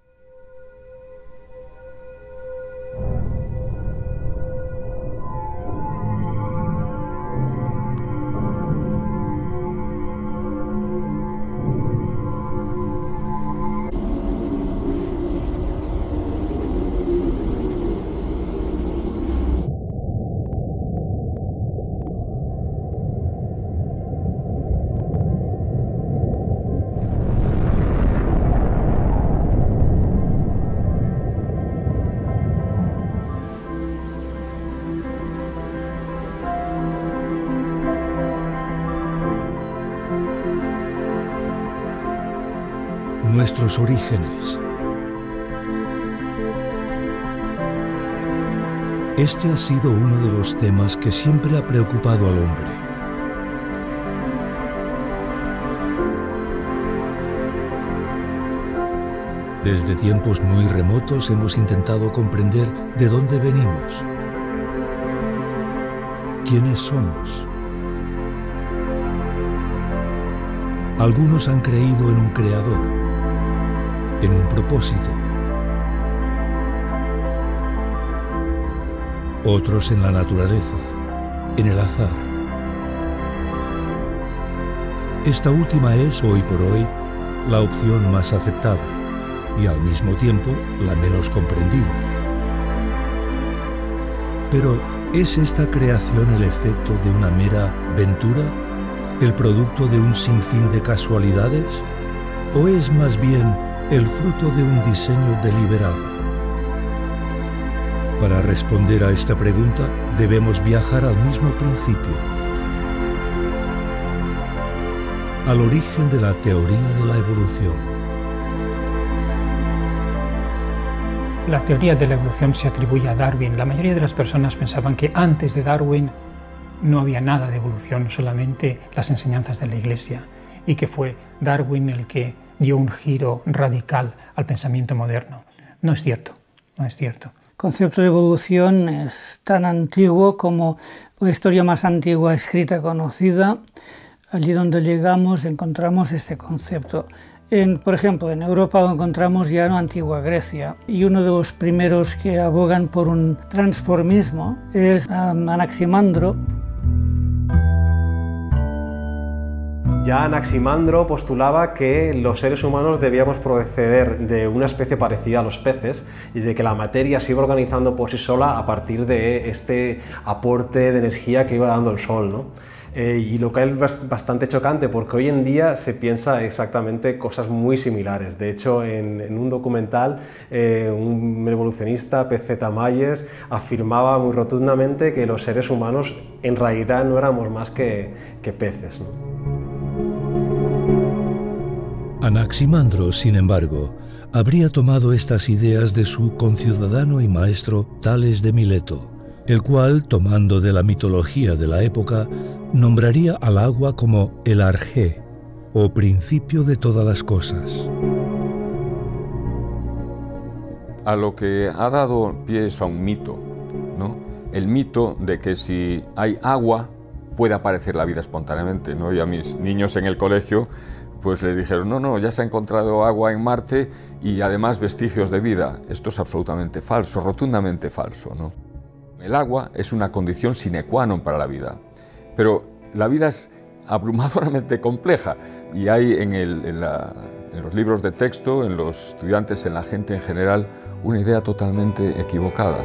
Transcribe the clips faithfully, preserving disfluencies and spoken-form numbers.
Nuestros orígenes. Este ha sido uno de los temas que siempre ha preocupado al hombre. Desde tiempos muy remotos hemos intentado comprender de dónde venimos, quiénes somos. Algunos han creído en un creador, en un propósito. Otros en la naturaleza, en el azar. Esta última es, hoy por hoy, la opción más aceptada y al mismo tiempo la menos comprendida. Pero, ¿es esta creación el efecto de una mera ventura? ¿El producto de un sinfín de casualidades? ¿O es más bien el fruto de un diseño deliberado? Para responder a esta pregunta, debemos viajar al mismo principio, al origen de la teoría de la evolución. La teoría de la evolución se atribuye a Darwin. La mayoría de las personas pensaban que antes de Darwin no había nada de evolución, solamente las enseñanzas de la Iglesia, y que fue Darwin el que dio un giro radical al pensamiento moderno. No es cierto, no es cierto. El concepto de evolución es tan antiguo como la historia más antigua escrita conocida. Allí donde llegamos encontramos este concepto. En, por ejemplo, en Europa lo encontramos ya en la antigua Grecia, y uno de los primeros que abogan por un transformismo es um, Anaximandro. Ya Anaximandro postulaba que los seres humanos debíamos proceder de una especie parecida a los peces y de que la materia se iba organizando por sí sola a partir de este aporte de energía que iba dando el Sol, ¿no? Eh, y lo que es bastante chocante porque hoy en día se piensa exactamente cosas muy similares. De hecho, en, en un documental, eh, un evolucionista, P Z Myers, afirmaba muy rotundamente que los seres humanos en realidad no éramos más que, que peces, ¿no? Anaximandro, sin embargo, habría tomado estas ideas de su conciudadano y maestro Tales de Mileto, el cual, tomando de la mitología de la época, nombraría al agua como el arjé, o principio de todas las cosas. A lo que ha dado pie es a un mito, ¿no? El mito de que si hay agua puede aparecer la vida espontáneamente, ¿no? Y a mis niños en el colegio pues les dijeron, no, no, ya se ha encontrado agua en Marte y además vestigios de vida. Esto es absolutamente falso, rotundamente falso, ¿no? El agua es una condición sine qua non para la vida, pero la vida es abrumadoramente compleja y hay en, el, en, la, en los libros de texto, en los estudiantes, en la gente en general, una idea totalmente equivocada.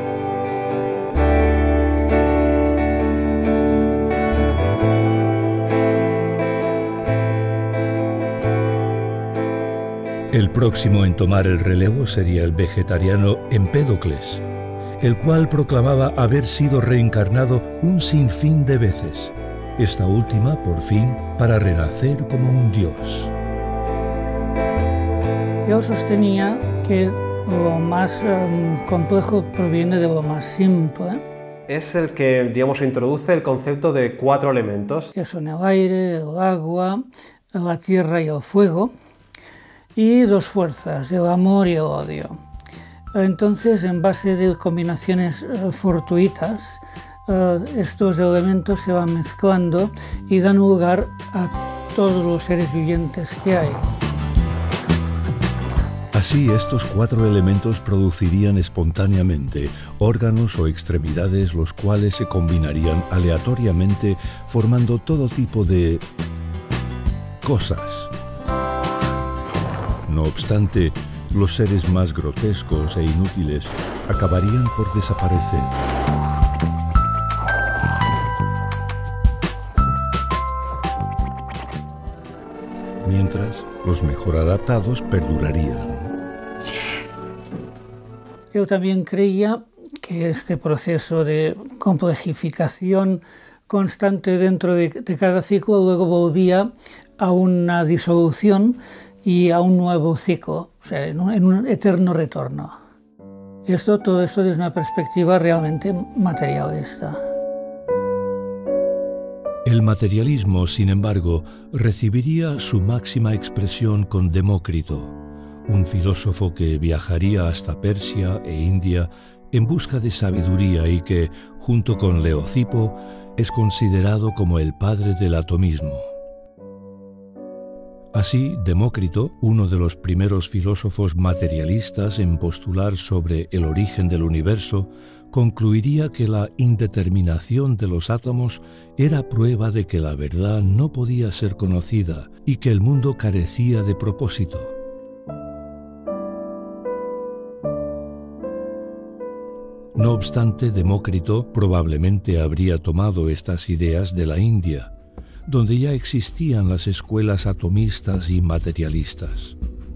El próximo en tomar el relevo sería el vegetariano Empédocles, el cual proclamaba haber sido reencarnado un sinfín de veces, esta última, por fin, para renacer como un dios. Yo sostenía que lo más um, complejo proviene de lo más simple. Es el que, digamos, introduce el concepto de cuatro elementos. Que son el aire, el agua, la tierra y el fuego. Y dos fuerzas, el amor y el odio. Entonces, en base de combinaciones uh, fortuitas, uh, estos elementos se van mezclando y dan lugar a todos los seres vivientes que hay. Así, estos cuatro elementos producirían espontáneamente órganos o extremidades los cuales se combinarían aleatoriamente formando todo tipo de cosas. No obstante, los seres más grotescos e inútiles acabarían por desaparecer. Mientras, los mejor adaptados perdurarían. Yo también creía que este proceso de complejificación constante dentro de, de cada ciclo luego volvía a una disolución y a un nuevo ciclo, o sea, en un, en un eterno retorno. Esto, todo esto desde una perspectiva realmente materialista. El materialismo, sin embargo, recibiría su máxima expresión con Demócrito, un filósofo que viajaría hasta Persia e India en busca de sabiduría y que, junto con Leocipo, es considerado como el padre del atomismo. Así, Demócrito, uno de los primeros filósofos materialistas en postular sobre el origen del universo, concluiría que la indeterminación de los átomos era prueba de que la verdad no podía ser conocida y que el mundo carecía de propósito. No obstante, Demócrito probablemente habría tomado estas ideas de la India, donde ya existían las escuelas atomistas y materialistas.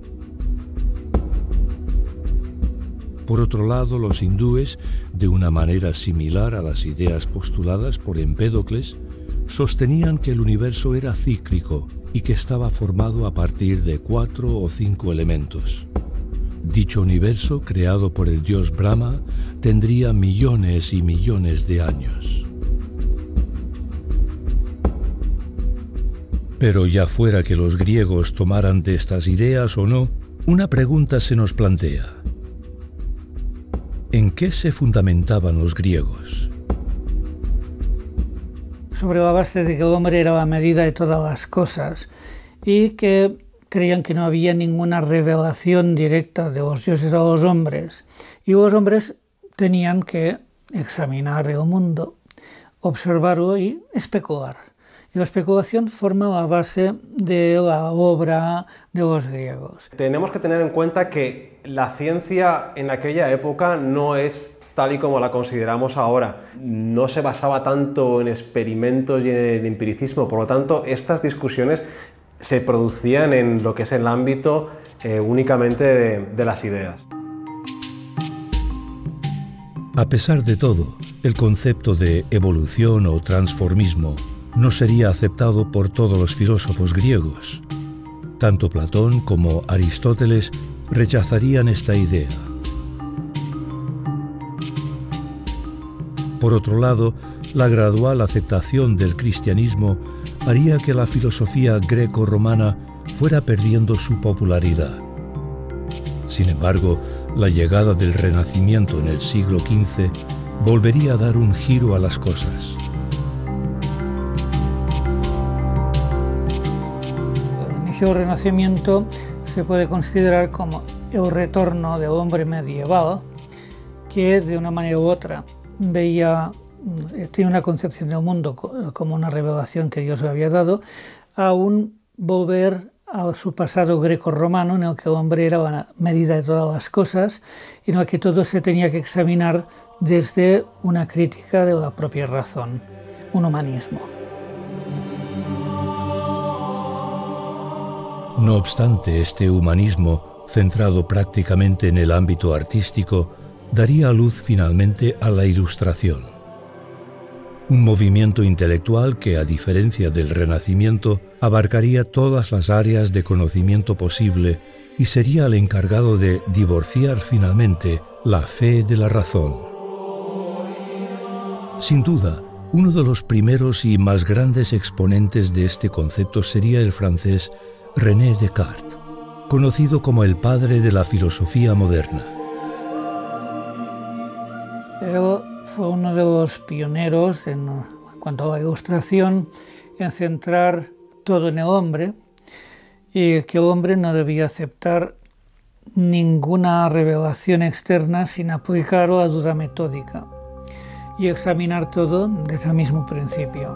Por otro lado, los hindúes, de una manera similar a las ideas postuladas por Empédocles, sostenían que el universo era cíclico y que estaba formado a partir de cuatro o cinco elementos. Dicho universo, creado por el dios Brahma, tendría millones y millones de años. Pero ya fuera que los griegos tomaran de estas ideas o no, una pregunta se nos plantea. ¿En qué se fundamentaban los griegos? Sobre la base de que el hombre era la medida de todas las cosas y que creían que no había ninguna revelación directa de los dioses a los hombres. Y los hombres tenían que examinar el mundo, observarlo y especular. Y la especulación forma la base de la obra de los griegos. Tenemos que tener en cuenta que la ciencia en aquella época no es tal y como la consideramos ahora. No se basaba tanto en experimentos y en empiricismo, por lo tanto, estas discusiones se producían en lo que es el ámbito eh, únicamente de, de las ideas. A pesar de todo, el concepto de evolución o transformismo no sería aceptado por todos los filósofos griegos. Tanto Platón como Aristóteles rechazarían esta idea. Por otro lado, la gradual aceptación del cristianismo haría que la filosofía greco-romana fuera perdiendo su popularidad. Sin embargo, la llegada del Renacimiento en el siglo quince volvería a dar un giro a las cosas. El inicio del Renacimiento se puede considerar como el retorno del hombre medieval que, de una manera u otra, veía, tiene una concepción del mundo como una revelación que Dios le había dado, a un volver a su pasado greco-romano en el que el hombre era la medida de todas las cosas y en el que todo se tenía que examinar desde una crítica de la propia razón, un humanismo. No obstante, este humanismo, centrado prácticamente en el ámbito artístico, daría luz finalmente a la Ilustración. Un movimiento intelectual que, a diferencia del Renacimiento, abarcaría todas las áreas de conocimiento posible y sería el encargado de divorciar finalmente la fe de la razón. Sin duda, uno de los primeros y más grandes exponentes de este concepto sería el francés René Descartes, conocido como el padre de la filosofía moderna. Él fue uno de los pioneros en cuanto a la Ilustración, en centrar todo en el hombre y que el hombre no debía aceptar ninguna revelación externa sin aplicar la duda metódica y examinar todo desde el mismo principio.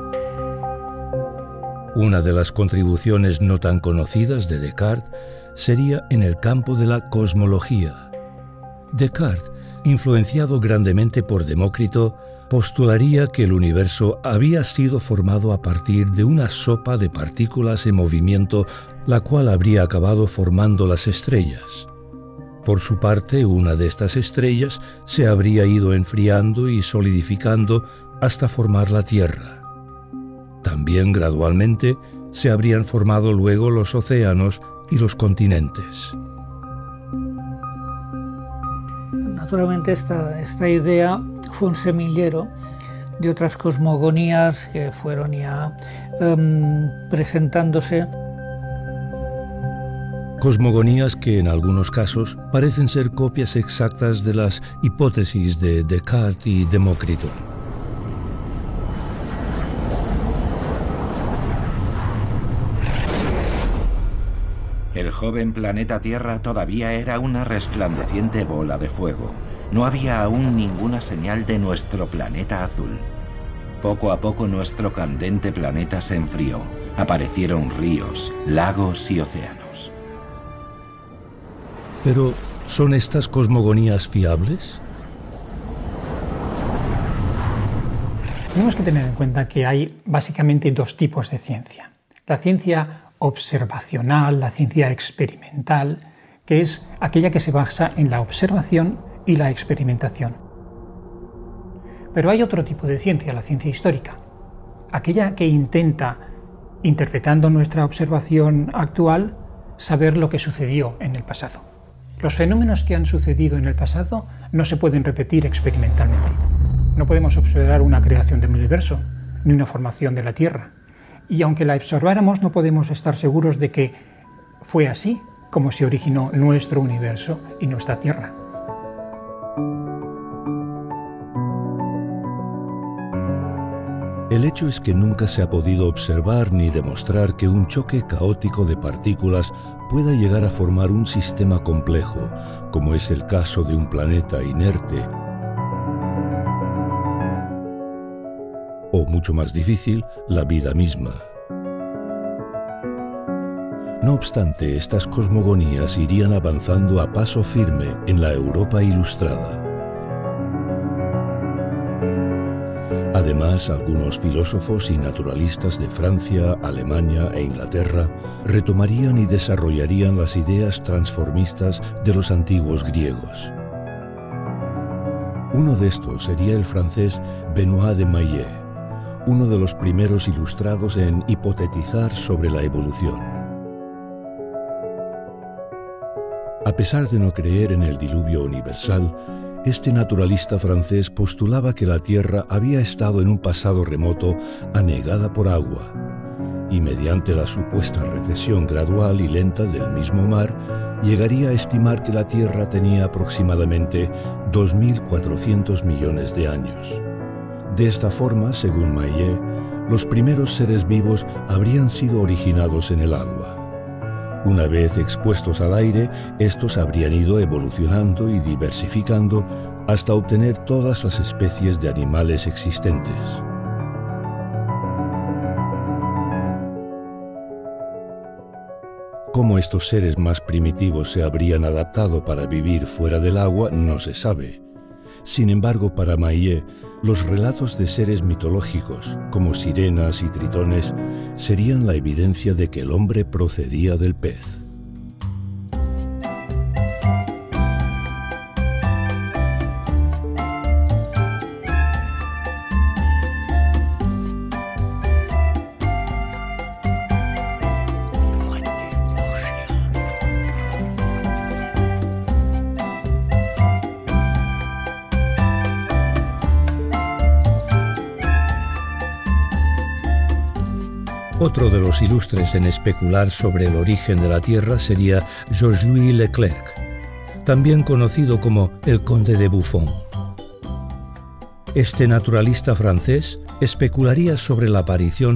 Una de las contribuciones no tan conocidas de Descartes sería en el campo de la cosmología. Descartes, influenciado grandemente por Demócrito, postularía que el universo había sido formado a partir de una sopa de partículas en movimiento, la cual habría acabado formando las estrellas. Por su parte, una de estas estrellas se habría ido enfriando y solidificando hasta formar la Tierra. También gradualmente se habrían formado luego los océanos y los continentes. Naturalmente esta, esta idea fue un semillero de otras cosmogonías que fueron ya um, presentándose. Cosmogonías que en algunos casos parecen ser copias exactas de las hipótesis de Descartes y Demócrito. El joven planeta Tierra todavía era una resplandeciente bola de fuego. No había aún ninguna señal de nuestro planeta azul. Poco a poco nuestro candente planeta se enfrió. Aparecieron ríos, lagos y océanos. Pero, ¿son estas cosmogonías fiables? Tenemos que tener en cuenta que hay básicamente dos tipos de ciencia. La ciencia observacional, la ciencia experimental, que es aquella que se basa en la observación y la experimentación. Pero hay otro tipo de ciencia, la ciencia histórica, aquella que intenta, interpretando nuestra observación actual, saber lo que sucedió en el pasado. Los fenómenos que han sucedido en el pasado no se pueden repetir experimentalmente. No podemos observar una creación del universo, ni una formación de la Tierra. Y aunque la observáramos, no podemos estar seguros de que fue así como se originó nuestro universo y nuestra Tierra. El hecho es que nunca se ha podido observar ni demostrar que un choque caótico de partículas pueda llegar a formar un sistema complejo, como es el caso de un planeta inerte, o mucho más difícil, la vida misma. No obstante, estas cosmogonías irían avanzando a paso firme en la Europa ilustrada. Además, algunos filósofos y naturalistas de Francia, Alemania e Inglaterra retomarían y desarrollarían las ideas transformistas de los antiguos griegos. Uno de estos sería el francés Benoît de Maillet, uno de los primeros ilustrados en hipotetizar sobre la evolución. A pesar de no creer en el diluvio universal, este naturalista francés postulaba que la Tierra había estado en un pasado remoto anegada por agua, y mediante la supuesta recesión gradual y lenta del mismo mar, llegaría a estimar que la Tierra tenía aproximadamente dos mil cuatrocientos millones de años. De esta forma, según Maillet, los primeros seres vivos habrían sido originados en el agua. Una vez expuestos al aire, estos habrían ido evolucionando y diversificando hasta obtener todas las especies de animales existentes. Cómo estos seres más primitivos se habrían adaptado para vivir fuera del agua no se sabe. Sin embargo, para Maillet, los relatos de seres mitológicos, como sirenas y tritones, serían la evidencia de que el hombre procedía del pez. Otro de los ilustres en especular sobre el origen de la Tierra sería Georges-Louis Leclerc, también conocido como el Conde de Buffon. Este naturalista francés especularía sobre la aparición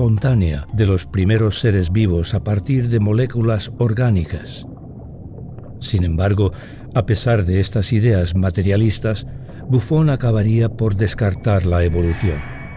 espontánea de los primeros seres vivos a partir de moléculas orgánicas. Sin embargo, a pesar de estas ideas materialistas, Buffon acabaría por descartar la evolución.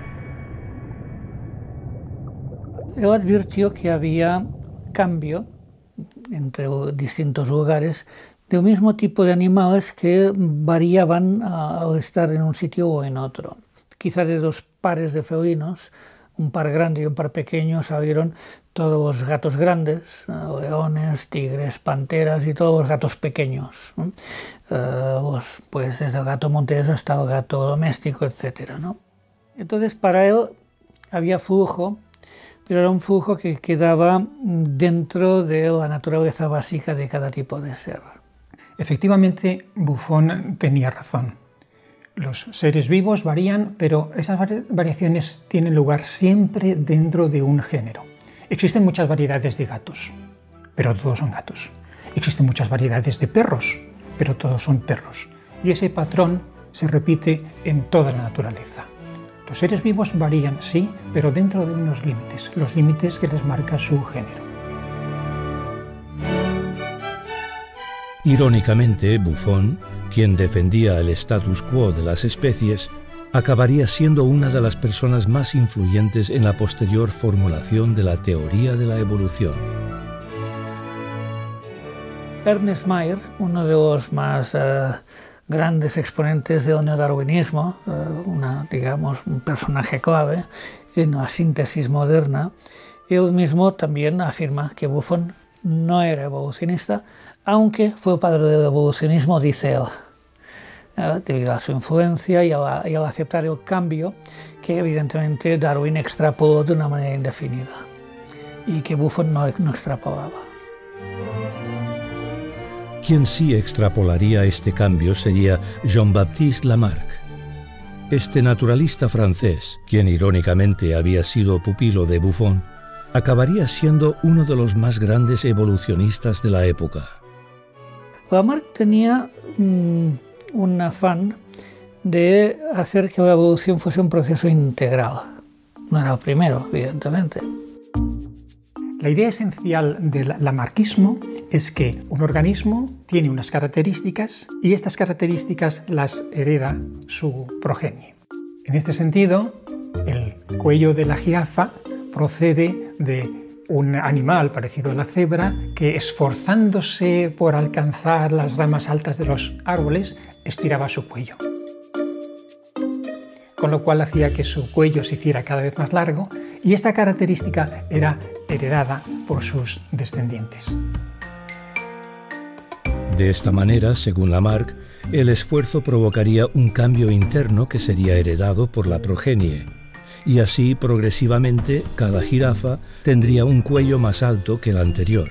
Él advirtió que había cambio entre distintos lugares del mismo tipo de animales que variaban al estar en un sitio o en otro. Quizá de dos pares de felinos, un par grande y un par pequeño, salieron todos los gatos grandes, leones, tigres, panteras y todos los gatos pequeños, ¿no? Uh, los, pues desde el gato montés hasta el gato doméstico, etcétera, ¿no? Entonces para él había flujo, pero era un flujo que quedaba dentro de la naturaleza básica de cada tipo de ser. Efectivamente, Buffon tenía razón. Los seres vivos varían, pero esas variaciones tienen lugar siempre dentro de un género. Existen muchas variedades de gatos, pero todos son gatos. Existen muchas variedades de perros, pero todos son perros. Y ese patrón se repite en toda la naturaleza. Los seres vivos varían, sí, pero dentro de unos límites, los límites que les marca su género. Irónicamente, Buffon, quien defendía el status quo de las especies, acabaría siendo una de las personas más influyentes en la posterior formulación de la teoría de la evolución. Ernest Mayr, uno de los más uh, grandes exponentes del neodarwinismo, uh, una, digamos, un personaje clave en la síntesis moderna, él mismo también afirma que Buffon no era evolucionista, aunque fue el padre del evolucionismo, dice él, eh, debido a su influencia y, a la, y al aceptar el cambio que evidentemente Darwin extrapoló de una manera indefinida y que Buffon no, no extrapolaba. Quien sí extrapolaría este cambio sería Jean-Baptiste Lamarck. Este naturalista francés, quien irónicamente había sido pupilo de Buffon, acabaría siendo uno de los más grandes evolucionistas de la época. Lamarck tenía mmm, un afán de hacer que la evolución fuese un proceso integral. No era el primero, evidentemente. La idea esencial del lamarquismo es que un organismo tiene unas características y estas características las hereda su progenie. En este sentido, el cuello de la jirafa procede de un animal parecido a la cebra que, esforzándose por alcanzar las ramas altas de los árboles, estiraba su cuello, con lo cual hacía que su cuello se hiciera cada vez más largo, y esta característica era heredada por sus descendientes. De esta manera, según Lamarck, el esfuerzo provocaría un cambio interno que sería heredado por la progenie, y así progresivamente cada jirafa tendría un cuello más alto que el anterior.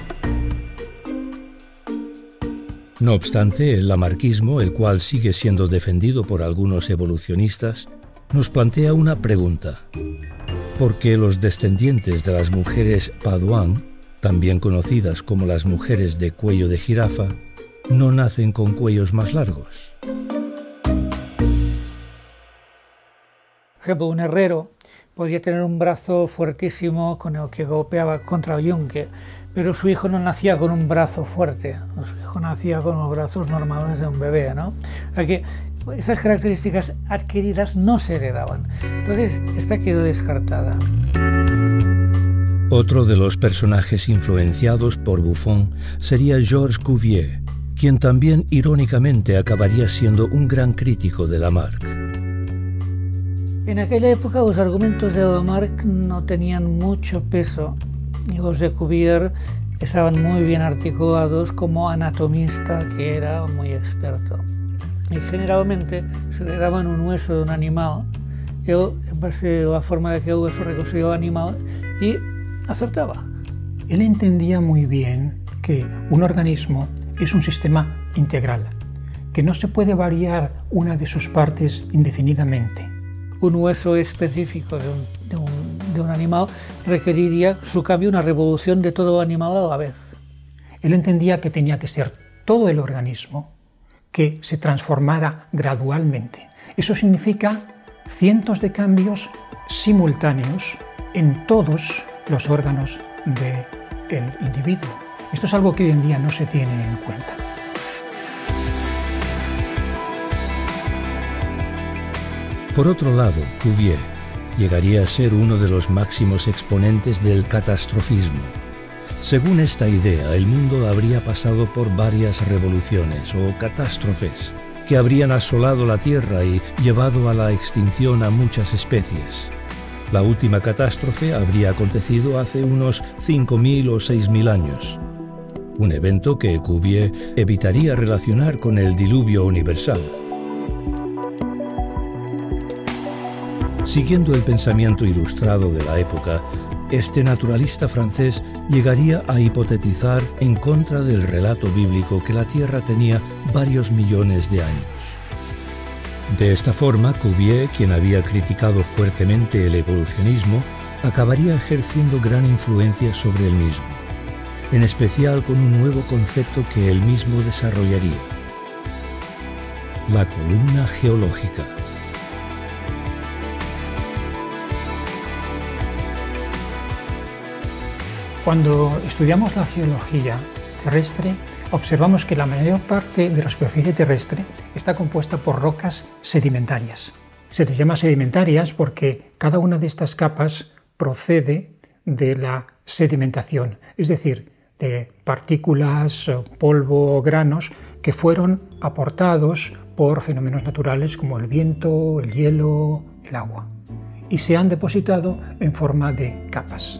No obstante, el lamarquismo, el cual sigue siendo defendido por algunos evolucionistas, nos plantea una pregunta. ¿Por qué los descendientes de las mujeres Paduan, también conocidas como las mujeres de cuello de jirafa, no nacen con cuellos más largos? Por ejemplo, un herrero podría tener un brazo fuertísimo con el que golpeaba contra el yunque, pero su hijo no nacía con un brazo fuerte, su hijo nacía con los brazos normales de un bebé, ¿no? O sea que esas características adquiridas no se heredaban. Entonces, esta quedó descartada. Otro de los personajes influenciados por Buffon sería Georges Cuvier, quien también irónicamente acabaría siendo un gran crítico de Lamarck. En aquella época los argumentos de Lamarck no tenían mucho peso y los de Cuvier estaban muy bien articulados como anatomista, que era muy experto. Y generalmente se le daban un hueso de un animal, él, en base a la forma de que el hueso reconstruía el animal, y acertaba. Él entendía muy bien que un organismo es un sistema integral, que no se puede variar una de sus partes indefinidamente. Un hueso específico de un, de, un, de un animal requeriría su cambio, una revolución de todo el animal a la vez. Él entendía que tenía que ser todo el organismo que se transformara gradualmente. Eso significa cientos de cambios simultáneos en todos los órganos del individuo. Esto es algo que hoy en día no se tiene en cuenta. Por otro lado, Cuvier llegaría a ser uno de los máximos exponentes del catastrofismo. Según esta idea, el mundo habría pasado por varias revoluciones o catástrofes que habrían asolado la Tierra y llevado a la extinción a muchas especies. La última catástrofe habría acontecido hace unos cinco mil o seis mil años, un evento que Cuvier evitaría relacionar con el diluvio universal. Siguiendo el pensamiento ilustrado de la época, este naturalista francés llegaría a hipotetizar en contra del relato bíblico que la Tierra tenía varios millones de años. De esta forma, Cuvier, quien había criticado fuertemente el evolucionismo, acabaría ejerciendo gran influencia sobre el mismo, en especial con un nuevo concepto que él mismo desarrollaría: la columna geológica. Cuando estudiamos la geología terrestre, observamos que la mayor parte de la superficie terrestre está compuesta por rocas sedimentarias. Se les llama sedimentarias porque cada una de estas capas procede de la sedimentación, es decir, de partículas, polvo, granos que fueron aportados por fenómenos naturales como el viento, el hielo, el agua, y se han depositado en forma de capas.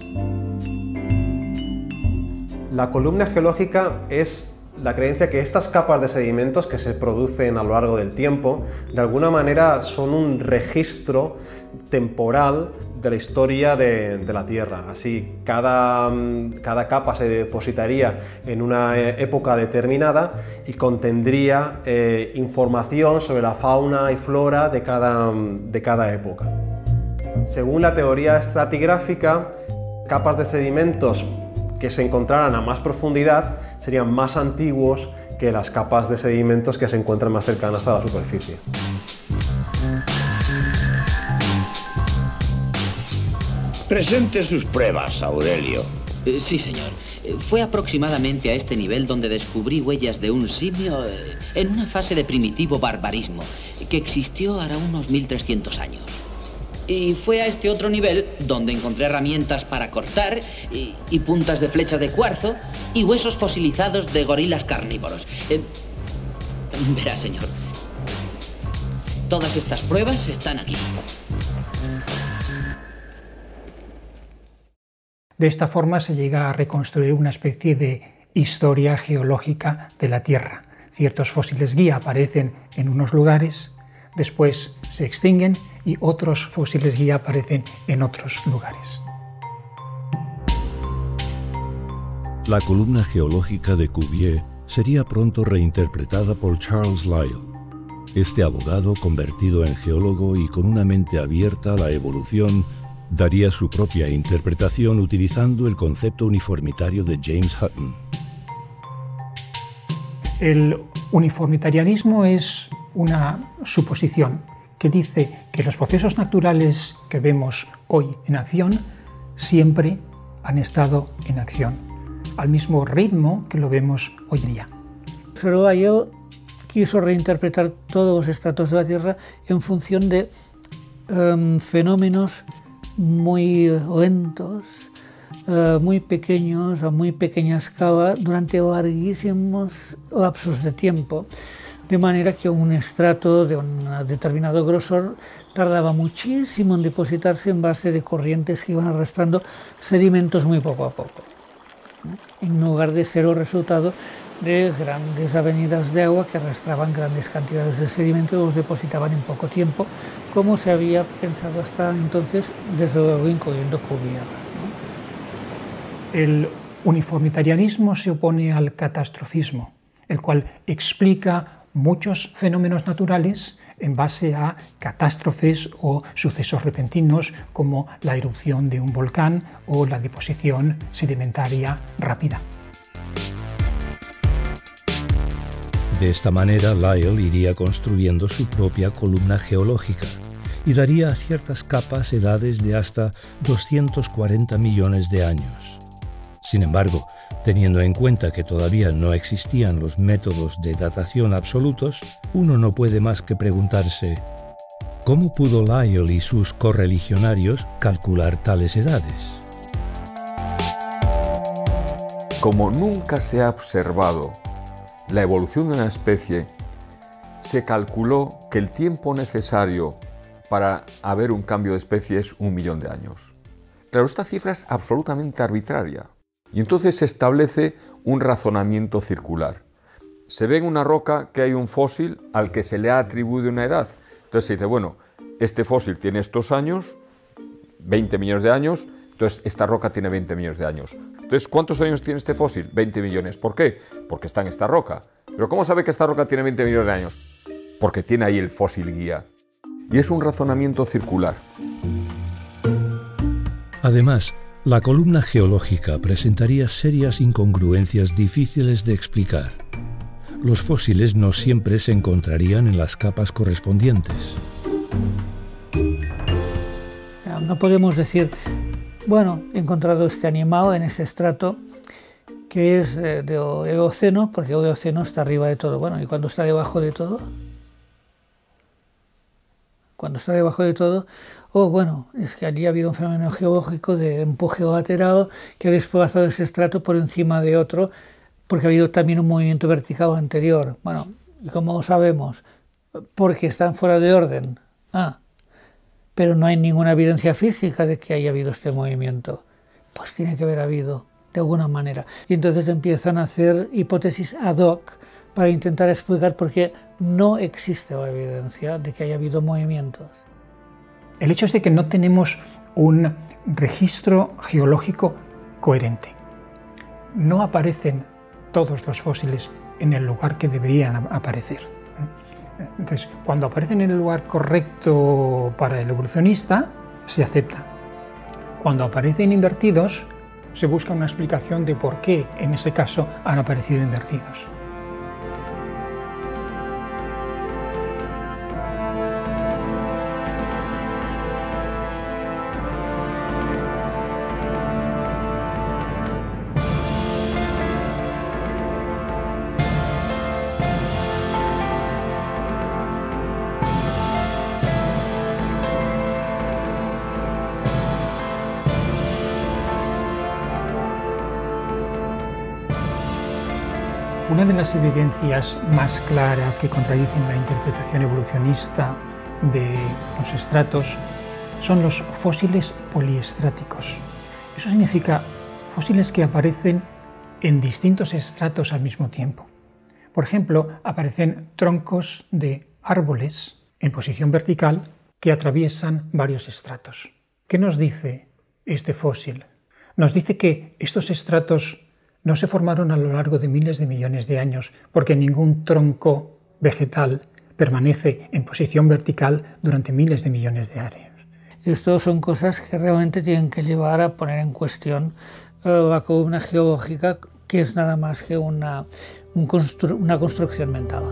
La columna geológica es la creencia que estas capas de sedimentos que se producen a lo largo del tiempo, de alguna manera son un registro temporal de la historia de, de la Tierra. Así, cada, cada capa se depositaría en una época determinada y contendría eh, información sobre la fauna y flora de cada, de cada época. Según la teoría estratigráfica, capas de sedimentos que se encontraran a más profundidad serían más antiguos que las capas de sedimentos que se encuentran más cercanas a la superficie. Presente sus pruebas, Aurelio. Eh, sí, señor. Eh, fue aproximadamente a este nivel donde descubrí huellas de un simio eh, en una fase de primitivo barbarismo que existió hará unos mil trescientos años. Y fue a este otro nivel donde encontré herramientas para cortar y, y puntas de flecha de cuarzo y huesos fosilizados de gorilas carnívoros. Eh, verá, señor, todas estas pruebas están aquí. De esta forma se llega a reconstruir una especie de historia geológica de la Tierra. Ciertos fósiles guía aparecen en unos lugares, después se extinguen y otros fósiles guía aparecen en otros lugares. La columna geológica de Cuvier sería pronto reinterpretada por Charles Lyell. Este abogado, convertido en geólogo y con una mente abierta a la evolución, daría su propia interpretación utilizando el concepto uniformitario de James Hutton. El uniformitarianismo es una suposición que dice que los procesos naturales que vemos hoy en acción siempre han estado en acción, al mismo ritmo que lo vemos hoy en día. Solo Lyell quiso reinterpretar todos los estratos de la Tierra en función de um, fenómenos muy lentos, uh, muy pequeños, a muy pequeña escala, durante larguísimos lapsos de tiempo. De manera que un estrato de un determinado grosor tardaba muchísimo en depositarse en base de corrientes que iban arrastrando sedimentos muy poco a poco, en lugar de ser el resultado de grandes avenidas de agua que arrastraban grandes cantidades de sedimento y los depositaban en poco tiempo, como se había pensado hasta entonces, desde luego incluyendo Cuvier, ¿no? El uniformitarianismo se opone al catastrofismo, el cual explica muchos fenómenos naturales en base a catástrofes o sucesos repentinos como la erupción de un volcán o la deposición sedimentaria rápida. De esta manera, Lyell iría construyendo su propia columna geológica y daría a ciertas capas edades de hasta doscientos cuarenta millones de años. Sin embargo, Teniendo en cuenta que todavía no existían los métodos de datación absolutos, uno no puede más que preguntarse ¿cómo pudo Lyell y sus correligionarios calcular tales edades? Como nunca se ha observado la evolución de una especie, se calculó que el tiempo necesario para haber un cambio de especie es un millón de años. Claro, esta cifra es absolutamente arbitraria. Y entonces se establece un razonamiento circular. Se ve en una roca que hay un fósil al que se le ha atribuido una edad. Entonces se dice, bueno, este fósil tiene estos años, veinte millones de años, entonces esta roca tiene veinte millones de años. Entonces, ¿cuántos años tiene este fósil? veinte millones. ¿Por qué? Porque está en esta roca. ¿Pero cómo sabe que esta roca tiene veinte millones de años? Porque tiene ahí el fósil guía. Y es un razonamiento circular. Además, la columna geológica presentaría serias incongruencias difíciles de explicar. Los fósiles no siempre se encontrarían en las capas correspondientes. No podemos decir, bueno, he encontrado este animal en este estrato que es de Eoceno, porque el Eoceno está arriba de todo. Bueno, ¿y cuando está debajo de todo? Cuando está debajo de todo, oh, bueno, es que allí ha habido un fenómeno geológico de empuje lateral que ha desplazado ese estrato por encima de otro, porque ha habido también un movimiento vertical anterior. Bueno, ¿y cómo lo sabemos? Porque están fuera de orden. Ah, pero no hay ninguna evidencia física de que haya habido este movimiento. Pues tiene que haber habido, de alguna manera. Y entonces empiezan a hacer hipótesis ad hoc para intentar explicar por qué no existe la evidencia de que haya habido movimientos. El hecho es de que no tenemos un registro geológico coherente. No aparecen todos los fósiles en el lugar que deberían aparecer. Entonces, cuando aparecen en el lugar correcto para el evolucionista, se acepta. Cuando aparecen invertidos, se busca una explicación de por qué, en ese caso, han aparecido invertidos. Una de las evidencias más claras que contradicen la interpretación evolucionista de los estratos son los fósiles poliestráticos. Eso significa fósiles que aparecen en distintos estratos al mismo tiempo. Por ejemplo, aparecen troncos de árboles en posición vertical que atraviesan varios estratos. ¿Qué nos dice este fósil? Nos dice que estos estratos no se formaron a lo largo de miles de millones de años, porque ningún tronco vegetal permanece en posición vertical durante miles de millones de años. Esto son cosas que realmente tienen que llevar a poner en cuestión uh, la columna geológica, que es nada más que una, un constru una construcción mental.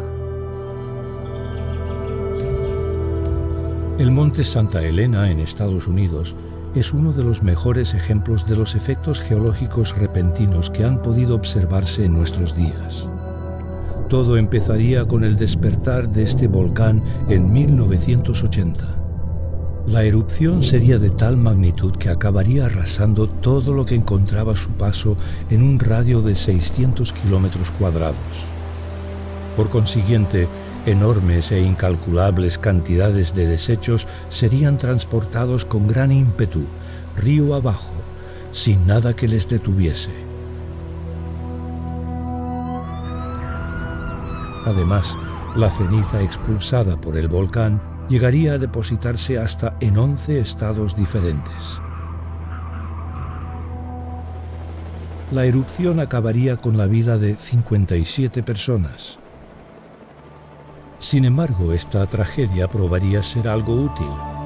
El monte Santa Elena en Estados Unidos es uno de los mejores ejemplos de los efectos geológicos repentinos que han podido observarse en nuestros días. Todo empezaría con el despertar de este volcán en mil novecientos ochenta. La erupción sería de tal magnitud que acabaría arrasando todo lo que encontraba a su paso en un radio de seiscientos kilómetros cuadrados. Por consiguiente, enormes e incalculables cantidades de desechos serían transportados con gran ímpetu, río abajo, sin nada que les detuviese. Además, la ceniza expulsada por el volcán llegaría a depositarse hasta en once estados diferentes. La erupción acabaría con la vida de cincuenta y siete personas. Sin embargo, esta tragedia probaría ser algo útil.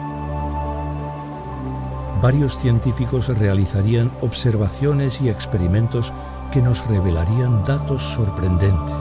Varios científicos realizarían observaciones y experimentos que nos revelarían datos sorprendentes.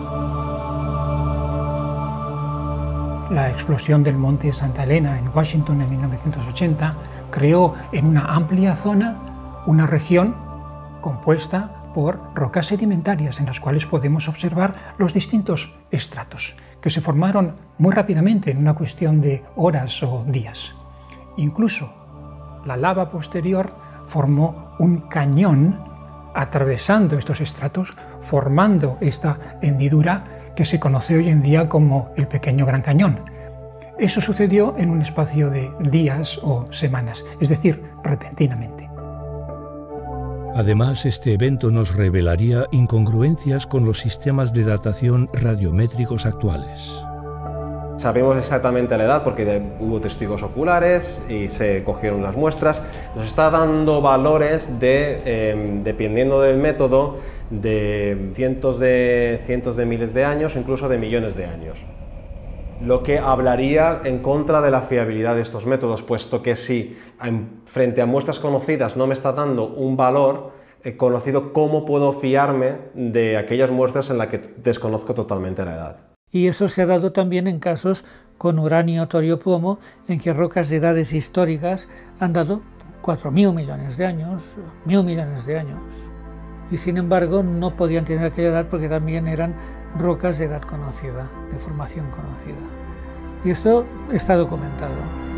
La explosión del monte Santa Elena en Washington en mil novecientos ochenta creó en una amplia zona una región compuesta por rocas sedimentarias en las cuales podemos observar los distintos estratos que se formaron muy rápidamente en una cuestión de horas o días. Incluso la lava posterior formó un cañón atravesando estos estratos, formando esta hendidura que se conoce hoy en día como el Pequeño Gran Cañón. Eso sucedió en un espacio de días o semanas, es decir, repentinamente. Además, este evento nos revelaría incongruencias con los sistemas de datación radiométricos actuales. Sabemos exactamente la edad porque hubo testigos oculares y se cogieron las muestras. Nos está dando valores de, eh, dependiendo del método, de cientos de, cientos de miles de años, incluso de millones de años. Lo que hablaría en contra de la fiabilidad de estos métodos, puesto que si en, frente a muestras conocidas no me está dando un valor eh, conocido, ¿cómo puedo fiarme de aquellas muestras en las que desconozco totalmente la edad? Y esto se ha dado también en casos con uranio, torio, plomo, en que rocas de edades históricas han dado cuatro mil millones de años, mil millones de años. Y sin embargo no podían tener aquella edad porque también eran rocas de edad conocida, de formación conocida. Y esto está documentado.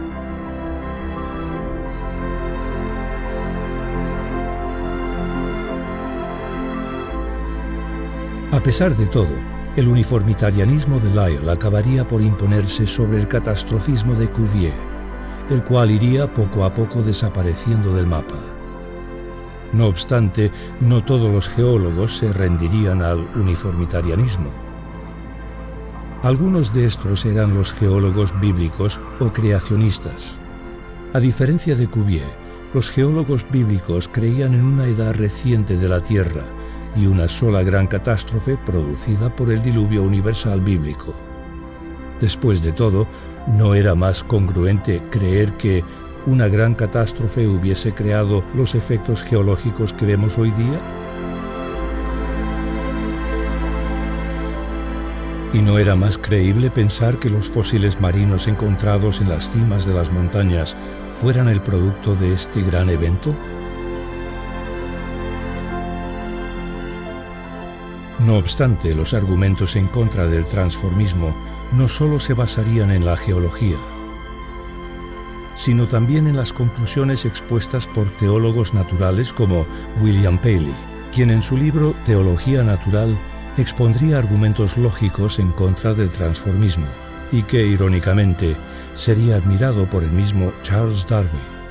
A pesar de todo, el uniformitarianismo de Lyell acabaría por imponerse sobre el catastrofismo de Cuvier, el cual iría poco a poco desapareciendo del mapa. No obstante, no todos los geólogos se rendirían al uniformitarianismo. Algunos de estos eran los geólogos bíblicos o creacionistas. A diferencia de Cuvier, los geólogos bíblicos creían en una edad reciente de la Tierra y una sola gran catástrofe producida por el diluvio universal bíblico. Después de todo, ¿no era más congruente creer que una gran catástrofe hubiese creado los efectos geológicos que vemos hoy día? ¿Y no era más creíble pensar que los fósiles marinos encontrados en las cimas de las montañas fueran el producto de este gran evento? No obstante, los argumentos en contra del transformismo no solo se basarían en la geología, sino también en las conclusiones expuestas por teólogos naturales como William Paley, quien en su libro Teología Natural expondría argumentos lógicos en contra del transformismo, y que, irónicamente, sería admirado por el mismo Charles Darwin.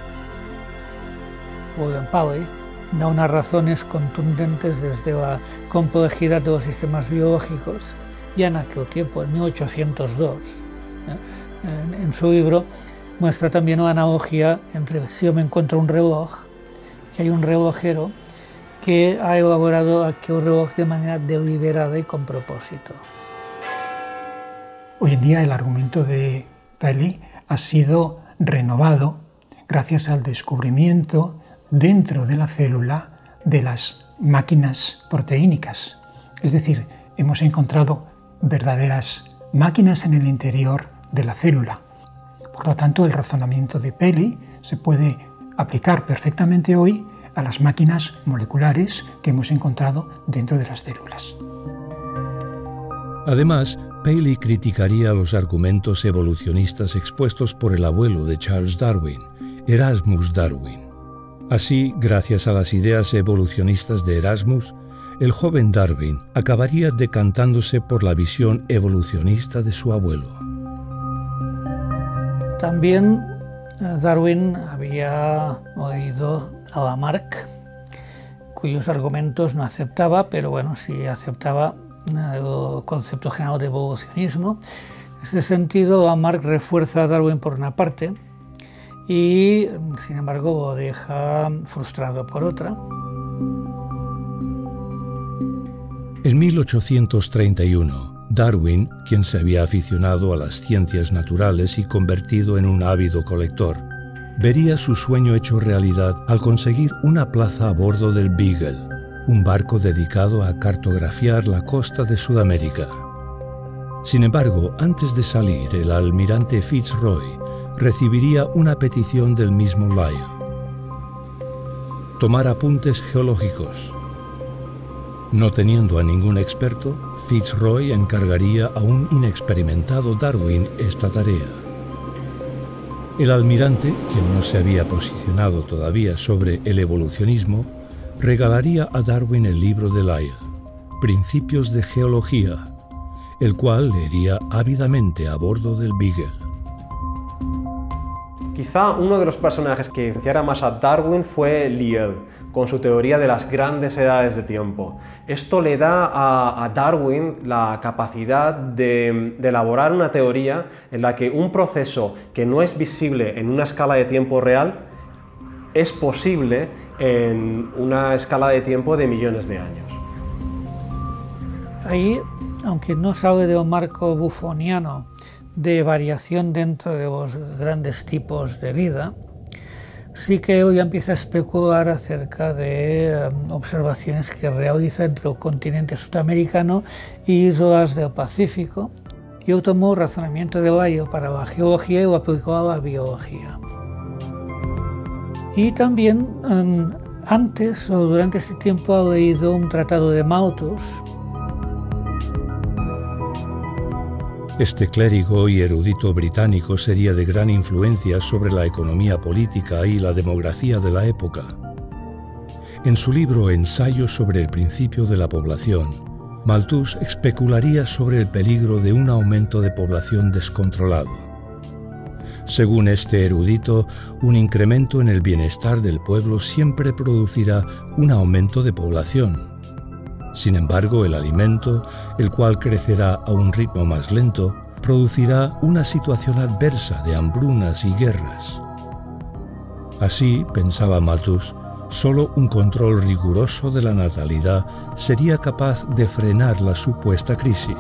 William Paley da unas razones contundentes desde la complejidad de los sistemas biológicos, ya en aquel tiempo, en mil ochocientos dos. ¿eh? En, en su libro muestra también una analogía entre si yo me encuentro un reloj, que hay un relojero que ha elaborado aquel reloj de manera deliberada y con propósito. Hoy en día el argumento de Paley ha sido renovado gracias al descubrimiento dentro de la célula de las máquinas proteínicas. Es decir, hemos encontrado verdaderas máquinas en el interior de la célula. Por lo tanto, el razonamiento de Paley se puede aplicar perfectamente hoy a las máquinas moleculares que hemos encontrado dentro de las células. Además, Paley criticaría los argumentos evolucionistas expuestos por el abuelo de Charles Darwin, Erasmus Darwin. Así, gracias a las ideas evolucionistas de Erasmus, el joven Darwin acabaría decantándose por la visión evolucionista de su abuelo. También Darwin había oído a Lamarck, cuyos argumentos no aceptaba, pero bueno, sí aceptaba el concepto general de evolucionismo. En este sentido, Lamarck refuerza a Darwin por una parte y, sin embargo, lo deja frustrado por otra. En mil ochocientos treinta y uno, Darwin, quien se había aficionado a las ciencias naturales y convertido en un ávido colector, vería su sueño hecho realidad al conseguir una plaza a bordo del Beagle, un barco dedicado a cartografiar la costa de Sudamérica. Sin embargo, antes de salir, el almirante Fitzroy recibiría una petición del mismo Lyell: tomar apuntes geológicos. No teniendo a ningún experto, Fitzroy encargaría a un inexperimentado Darwin esta tarea. El almirante, quien no se había posicionado todavía sobre el evolucionismo, regalaría a Darwin el libro de Lyell, Principios de Geología, el cual leería ávidamente a bordo del Beagle. Quizá uno de los personajes que influenciara más a Darwin fue Lyell, con su teoría de las grandes edades de tiempo. Esto le da a, a Darwin la capacidad de, de elaborar una teoría en la que un proceso que no es visible en una escala de tiempo real es posible en una escala de tiempo de millones de años. Ahí, aunque no sale del marco buffoniano de variación dentro de los grandes tipos de vida, sí que él ya empieza a especular acerca de um, observaciones que realiza entre el continente sudamericano y islas del Pacífico, y él tomó el razonamiento de Lyell para la geología y lo aplicó a la biología. Y también um, antes o durante este tiempo ha leído un tratado de Malthus. Este clérigo y erudito británico sería de gran influencia sobre la economía política y la demografía de la época. En su libro Ensayo sobre el principio de la población, Malthus especularía sobre el peligro de un aumento de población descontrolado. Según este erudito, un incremento en el bienestar del pueblo siempre producirá un aumento de población. Sin embargo, el alimento, el cual crecerá a un ritmo más lento, producirá una situación adversa de hambrunas y guerras. Así, pensaba Malthus, solo un control riguroso de la natalidad sería capaz de frenar la supuesta crisis.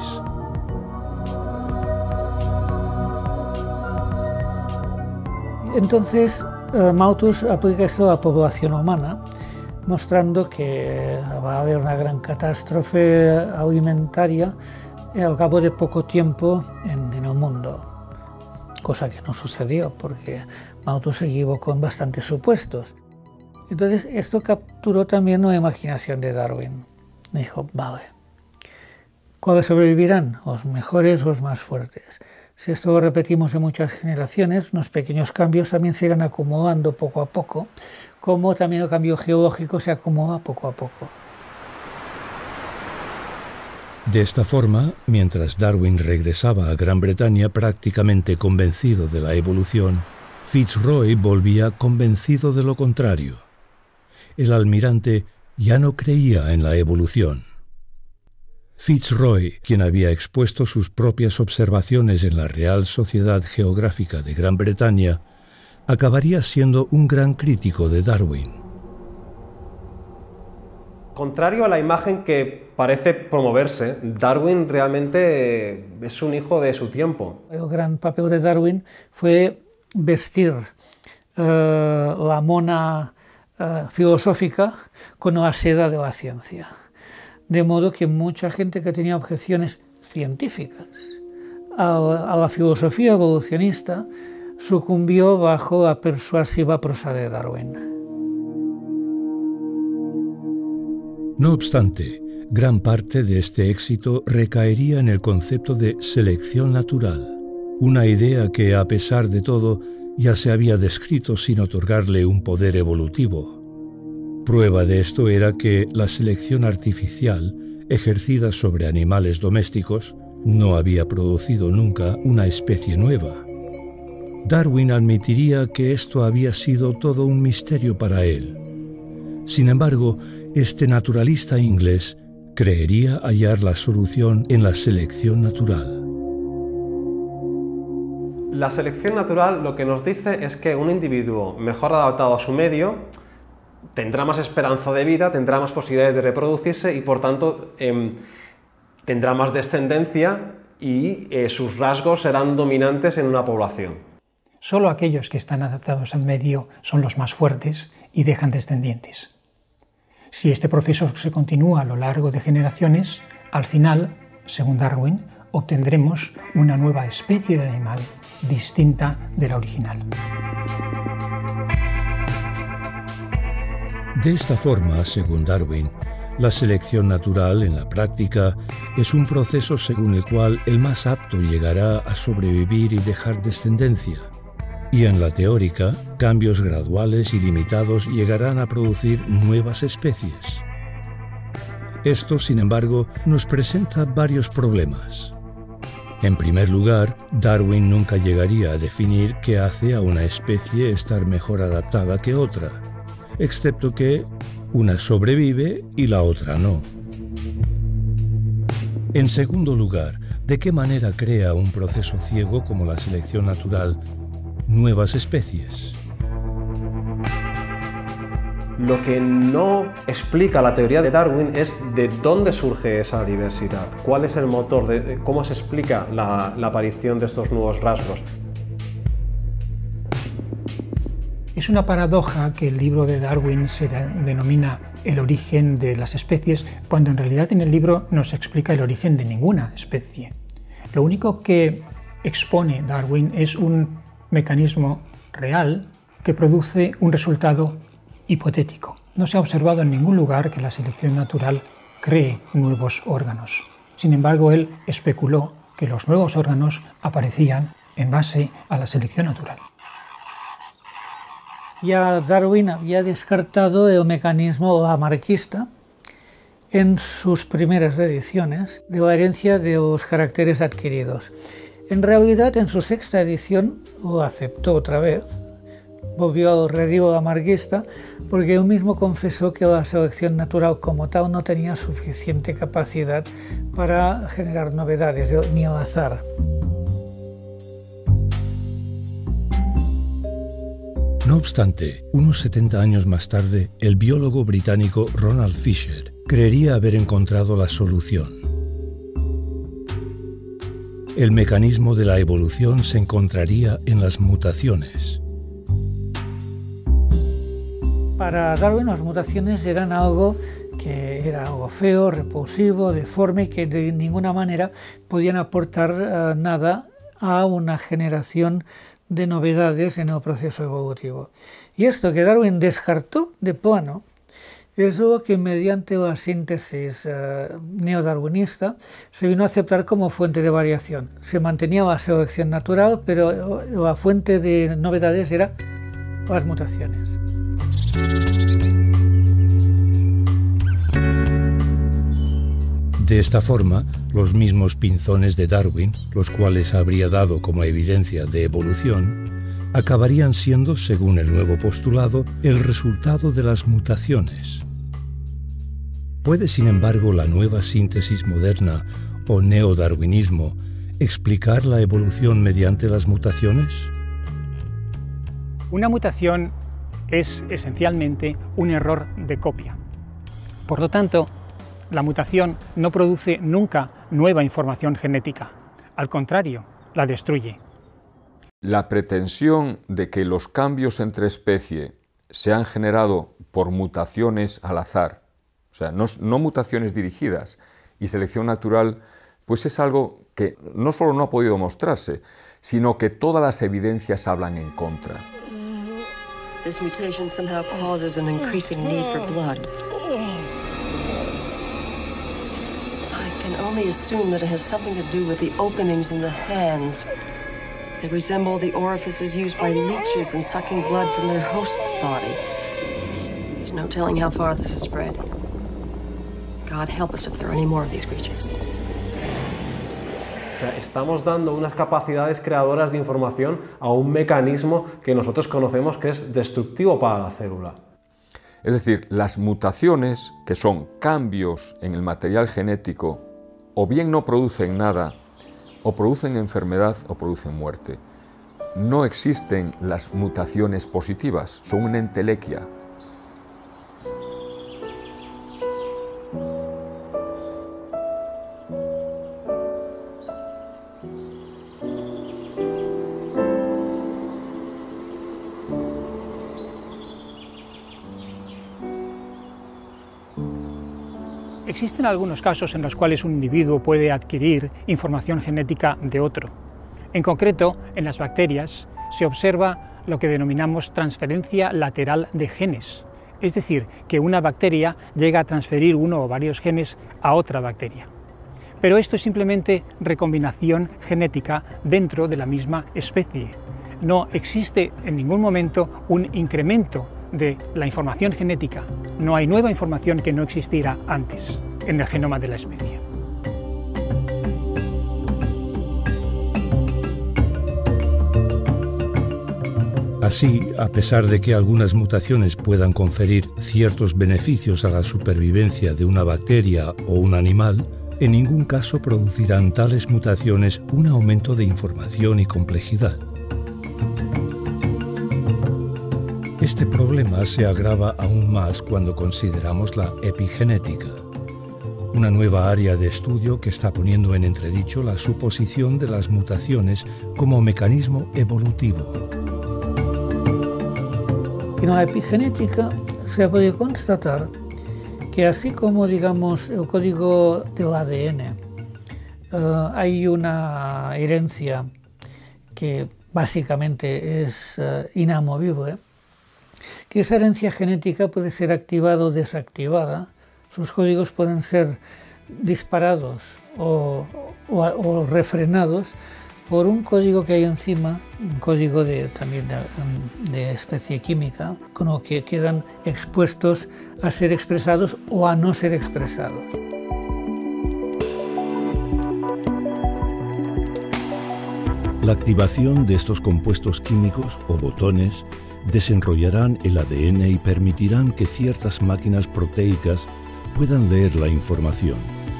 Entonces, eh, Malthus aplica esto a la población humana, mostrando que va a haber una gran catástrofe alimentaria al cabo de poco tiempo en, en el mundo, cosa que no sucedió porque Malthus se equivocó en bastantes supuestos. Entonces esto capturó también la imaginación de Darwin. Dijo, vale, ¿cuáles sobrevivirán? Los mejores o los más fuertes. Si esto lo repetimos en muchas generaciones, unos pequeños cambios también se irán acumulando poco a poco, como también el cambio geológico se acumula poco a poco. De esta forma, mientras Darwin regresaba a Gran Bretaña prácticamente convencido de la evolución, Fitzroy volvía convencido de lo contrario. El almirante ya no creía en la evolución. Fitzroy, quien había expuesto sus propias observaciones en la Real Sociedad Geográfica de Gran Bretaña, acabaría siendo un gran crítico de Darwin. Contrario a la imagen que parece promoverse, Darwin realmente es un hijo de su tiempo. El gran papel de Darwin fue vestir eh, la mona eh, filosófica con la seda de la ciencia. De modo que mucha gente que tenía objeciones científicas a, a la filosofía evolucionista sucumbió bajo la persuasiva prosa de Darwin. No obstante, gran parte de este éxito recaería en el concepto de selección natural, una idea que, a pesar de todo, ya se había descrito sin otorgarle un poder evolutivo. Prueba de esto era que la selección artificial, ejercida sobre animales domésticos, no había producido nunca una especie nueva. Darwin admitiría que esto había sido todo un misterio para él. Sin embargo, este naturalista inglés creería hallar la solución en la selección natural. La selección natural lo que nos dice es que un individuo mejor adaptado a su medio tendrá más esperanza de vida, tendrá más posibilidades de reproducirse y por tanto eh, tendrá más descendencia y eh, sus rasgos serán dominantes en una población. Solo aquellos que están adaptados al medio son los más fuertes y dejan descendientes. Si este proceso se continúa a lo largo de generaciones, al final, según Darwin, obtendremos una nueva especie de animal distinta de la original. De esta forma, según Darwin, La selección natural, en la práctica, es un proceso según el cual el más apto llegará a sobrevivir y dejar descendencia. Y en la teórica, cambios graduales y limitados llegarán a producir nuevas especies. Esto, sin embargo, nos presenta varios problemas. En primer lugar, Darwin nunca llegaría a definir qué hace a una especie estar mejor adaptada que otra, excepto que una sobrevive y la otra no. En segundo lugar, ¿de qué manera crea un proceso ciego como la selección natural nuevas especies? Lo que no explica la teoría de Darwin es de dónde surge esa diversidad, cuál es el motor, de, de cómo se explica la, la aparición de estos nuevos rasgos. Es una paradoja que el libro de Darwin se denomina el origen de las especies, cuando en realidad en el libro no se explica el origen de ninguna especie. Lo único que expone Darwin es un mecanismo real que produce un resultado hipotético. No se ha observado en ningún lugar que la selección natural cree nuevos órganos. Sin embargo, él especuló que los nuevos órganos aparecían en base a la selección natural. Ya Darwin había descartado el mecanismo lamarquista en sus primeras ediciones de la herencia de los caracteres adquiridos. En realidad, en su sexta edición lo aceptó otra vez, volvió al redil lamarquista, porque él mismo confesó que la selección natural como tal no tenía suficiente capacidad para generar novedades, ni al azar. No obstante, unos setenta años más tarde, el biólogo británico Ronald Fisher creería haber encontrado la solución. El mecanismo de la evolución se encontraría en las mutaciones. Para Darwin, las mutaciones eran algo que era algo feo, repulsivo, deforme, que de ninguna manera podían aportar uh, nada a una generación de novedades en el proceso evolutivo. Y esto que Darwin descartó de plano es lo que mediante la síntesis uh, neodarwinista se vino a aceptar como fuente de variación. Se mantenía la selección natural, pero la fuente de novedades era las mutaciones. De esta forma, los mismos pinzones de Darwin, los cuales habría dado como evidencia de evolución, acabarían siendo, según el nuevo postulado, el resultado de las mutaciones. ¿Puede, sin embargo, la nueva síntesis moderna o neodarwinismo explicar la evolución mediante las mutaciones? Una mutación es esencialmente un error de copia. Por lo tanto, la mutación no produce nunca nueva información genética. Al contrario, la destruye. La pretensión de que los cambios entre especies se han generado por mutaciones al azar, o sea, no, no mutaciones dirigidas, y selección natural, pues es algo que no solo no ha podido mostrarse, sino que todas las evidencias hablan en contra. This mutation somehow causes an increasing need for blood. I can only assume that it has something to do with the openings in the hands. They resemble the orifices used by leeches in sucking blood from their host's body. There's no telling how far this has spread. God help us if there are any more of these creatures. O sea, estamos dando unas capacidades creadoras de información a un mecanismo que nosotros conocemos que es destructivo para la célula. Es decir, las mutaciones, que son cambios en el material genético, o bien no producen nada, o producen enfermedad o producen muerte. No existen las mutaciones positivas, son una entelequia. Existen algunos casos en los cuales un individuo puede adquirir información genética de otro. En concreto, en las bacterias se observa lo que denominamos transferencia lateral de genes. es decir, que una bacteria llega a transferir uno o varios genes a otra bacteria. Pero esto es simplemente recombinación genética dentro de la misma especie. No existe en ningún momento un incremento de la información genética. No hay nueva información que no existiera antes en el genoma de la especie. Así, a pesar de que algunas mutaciones puedan conferir ciertos beneficios a la supervivencia de una bacteria o un animal, en ningún caso producirán tales mutaciones un aumento de información y complejidad. Este problema se agrava aún más cuando consideramos la epigenética, una nueva área de estudio que está poniendo en entredicho la suposición de las mutaciones como mecanismo evolutivo. En la epigenética se puede constatar que así como, digamos, el código del A D N, uh, hay una herencia que básicamente es uh, inamovible, que esa herencia genética puede ser activada o desactivada, sus códigos pueden ser disparados o, o, o refrenados por un código que hay encima, un código de, también de, de especie química, con lo que quedan expuestos a ser expresados o a no ser expresados. La activación de estos compuestos químicos o botones desenrollarán el A D N y permitirán que ciertas máquinas proteicas puedan leer la información.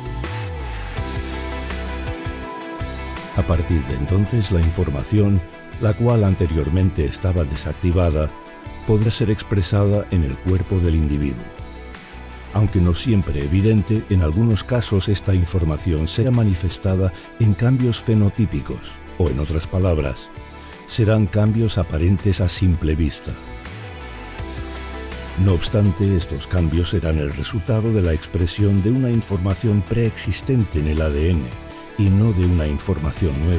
A partir de entonces, la información, la cual anteriormente estaba desactivada, podrá ser expresada en el cuerpo del individuo. Aunque no siempre evidente, en algunos casos esta información será manifestada en cambios fenotípicos, o en otras palabras, serán cambios aparentes a simple vista. No obstante, estos cambios serán el resultado de la expresión de una información preexistente en el A D N y no de una información nueva.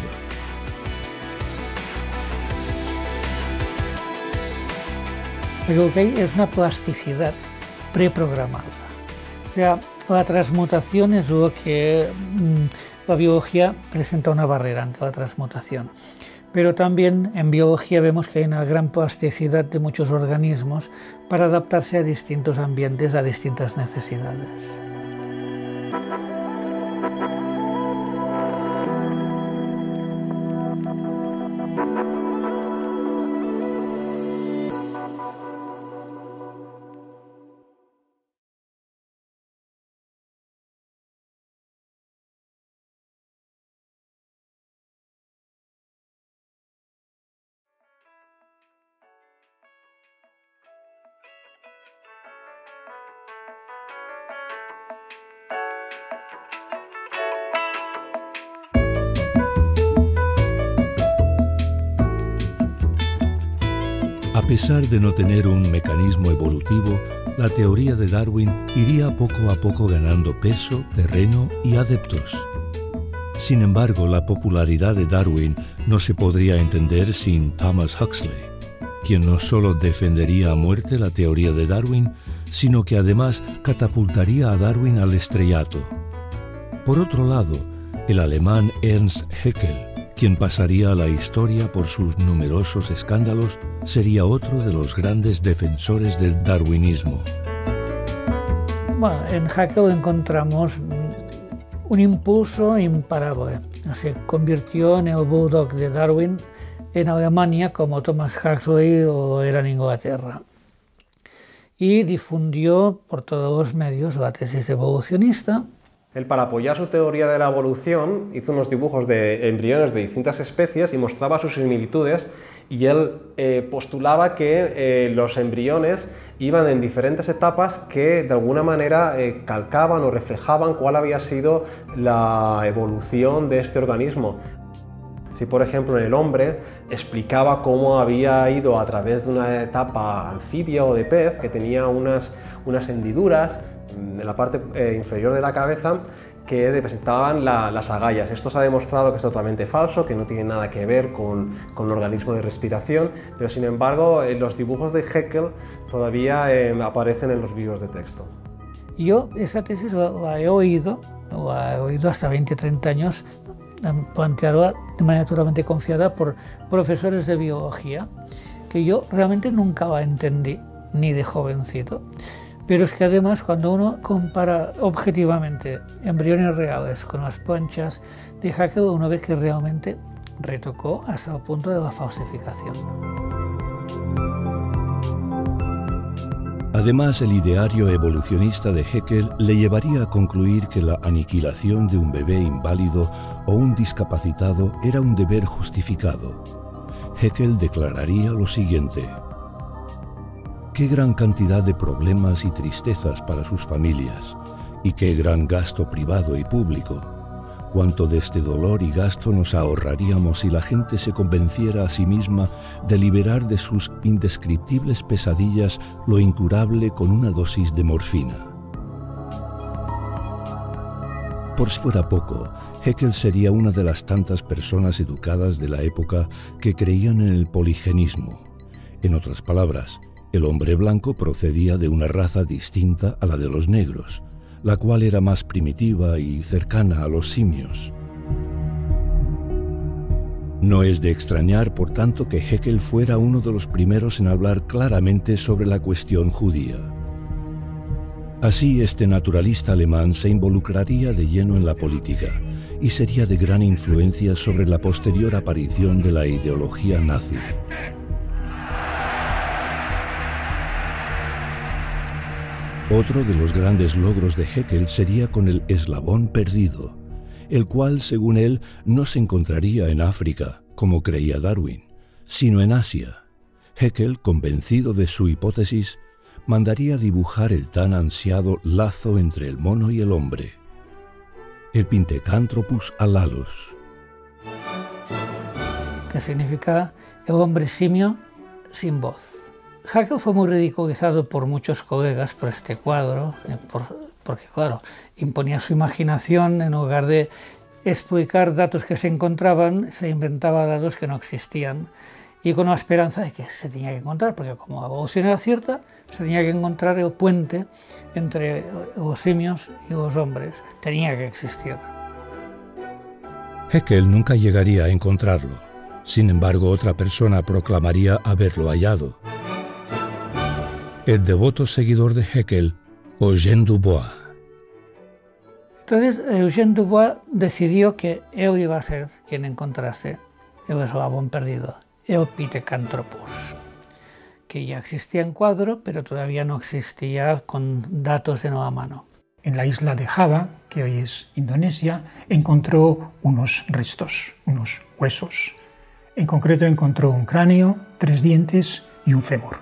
Lo que hay es una plasticidad preprogramada. O sea, la transmutación es lo que mmm, la biología presenta una barrera ante la transmutación. Pero también en biología vemos que hay una gran plasticidad de muchos organismos para adaptarse a distintos ambientes, a distintas necesidades. A pesar de no tener un mecanismo evolutivo, la teoría de Darwin iría poco a poco ganando peso, terreno y adeptos. Sin embargo, la popularidad de Darwin no se podría entender sin Thomas Huxley, quien no solo defendería a muerte la teoría de Darwin, sino que además catapultaría a Darwin al estrellato. Por otro lado, el alemán Ernst Haeckel, quien pasaría a la historia por sus numerosos escándalos, sería otro de los grandes defensores del darwinismo. Bueno, en Haeckel encontramos un impulso imparable. Se convirtió en el bulldog de Darwin en Alemania como Thomas Huxley lo era en Inglaterra. Y difundió por todos los medios la tesis evolucionista. Él, para apoyar su teoría de la evolución, hizo unos dibujos de embriones de distintas especies y mostraba sus similitudes, y él eh, postulaba que eh, los embriones iban en diferentes etapas que de alguna manera eh, calcaban o reflejaban cuál había sido la evolución de este organismo. Si, por ejemplo, en el hombre explicaba cómo había ido a través de una etapa anfibia o de pez, que tenía unas, unas hendiduras en la parte eh, inferior de la cabeza, que representaban la, las agallas. Esto se ha demostrado que es totalmente falso, que no tiene nada que ver con, con el organismo de respiración, pero sin embargo en los dibujos de Haeckel todavía eh, aparecen en los libros de texto. Yo esa tesis la, la he oído, la he oído hasta veinte, treinta años, planteada de manera totalmente confiada por profesores de biología, que yo realmente nunca la entendí, ni de jovencito. Pero es que además cuando uno compara objetivamente embriones reales con las planchas de Haeckel, uno ve que realmente retocó hasta el punto de la falsificación. Además, el ideario evolucionista de Haeckel le llevaría a concluir que la aniquilación de un bebé inválido o un discapacitado era un deber justificado. Haeckel declararía lo siguiente: qué gran cantidad de problemas y tristezas para sus familias, y qué gran gasto privado y público. Cuánto de este dolor y gasto nos ahorraríamos si la gente se convenciera a sí misma de liberar de sus indescriptibles pesadillas lo incurable con una dosis de morfina. Por si fuera poco, Haeckel sería una de las tantas personas educadas de la época que creían en el poligenismo. En otras palabras, el hombre blanco procedía de una raza distinta a la de los negros, la cual era más primitiva y cercana a los simios. No es de extrañar, por tanto, que Haeckel fuera uno de los primeros en hablar claramente sobre la cuestión judía. Así, este naturalista alemán se involucraría de lleno en la política y sería de gran influencia sobre la posterior aparición de la ideología nazi. Otro de los grandes logros de Haeckel sería con el eslabón perdido, el cual, según él, no se encontraría en África, como creía Darwin, sino en Asia. Haeckel, convencido de su hipótesis, mandaría dibujar el tan ansiado lazo entre el mono y el hombre, el Pithecanthropus halalus, que significa el hombre simio sin voz. Haeckel fue muy ridiculizado por muchos colegas por este cuadro, por, porque claro, imponía su imaginación. En lugar de explicar datos que se encontraban, se inventaba datos que no existían, y con la esperanza de que se tenía que encontrar, porque como la evolución era cierta, se tenía que encontrar el puente entre los simios y los hombres, tenía que existir. Haeckel nunca llegaría a encontrarlo. Sin embargo, otra persona proclamaría haberlo hallado: el devoto seguidor de Haeckel, Eugène Dubois. Entonces, Eugène Dubois decidió que él iba a ser quien encontrase el eslabón perdido, el Pithecanthropus, que ya existía en cuadro, pero todavía no existía con datos en la mano. En la isla de Java, que hoy es Indonesia, encontró unos restos, unos huesos. En concreto encontró un cráneo, tres dientes y un fémur.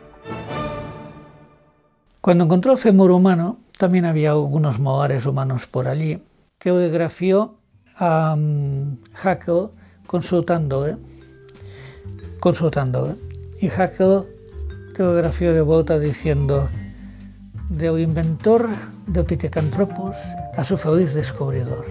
Cuando encontró el fémur humano, también había algunos molares humanos por allí. Telegrafió a um, Haeckel consultándole, consultándole. Y Haeckel telegrafió de vuelta diciendo: del inventor del Pithecanthropus a su feliz descubridor.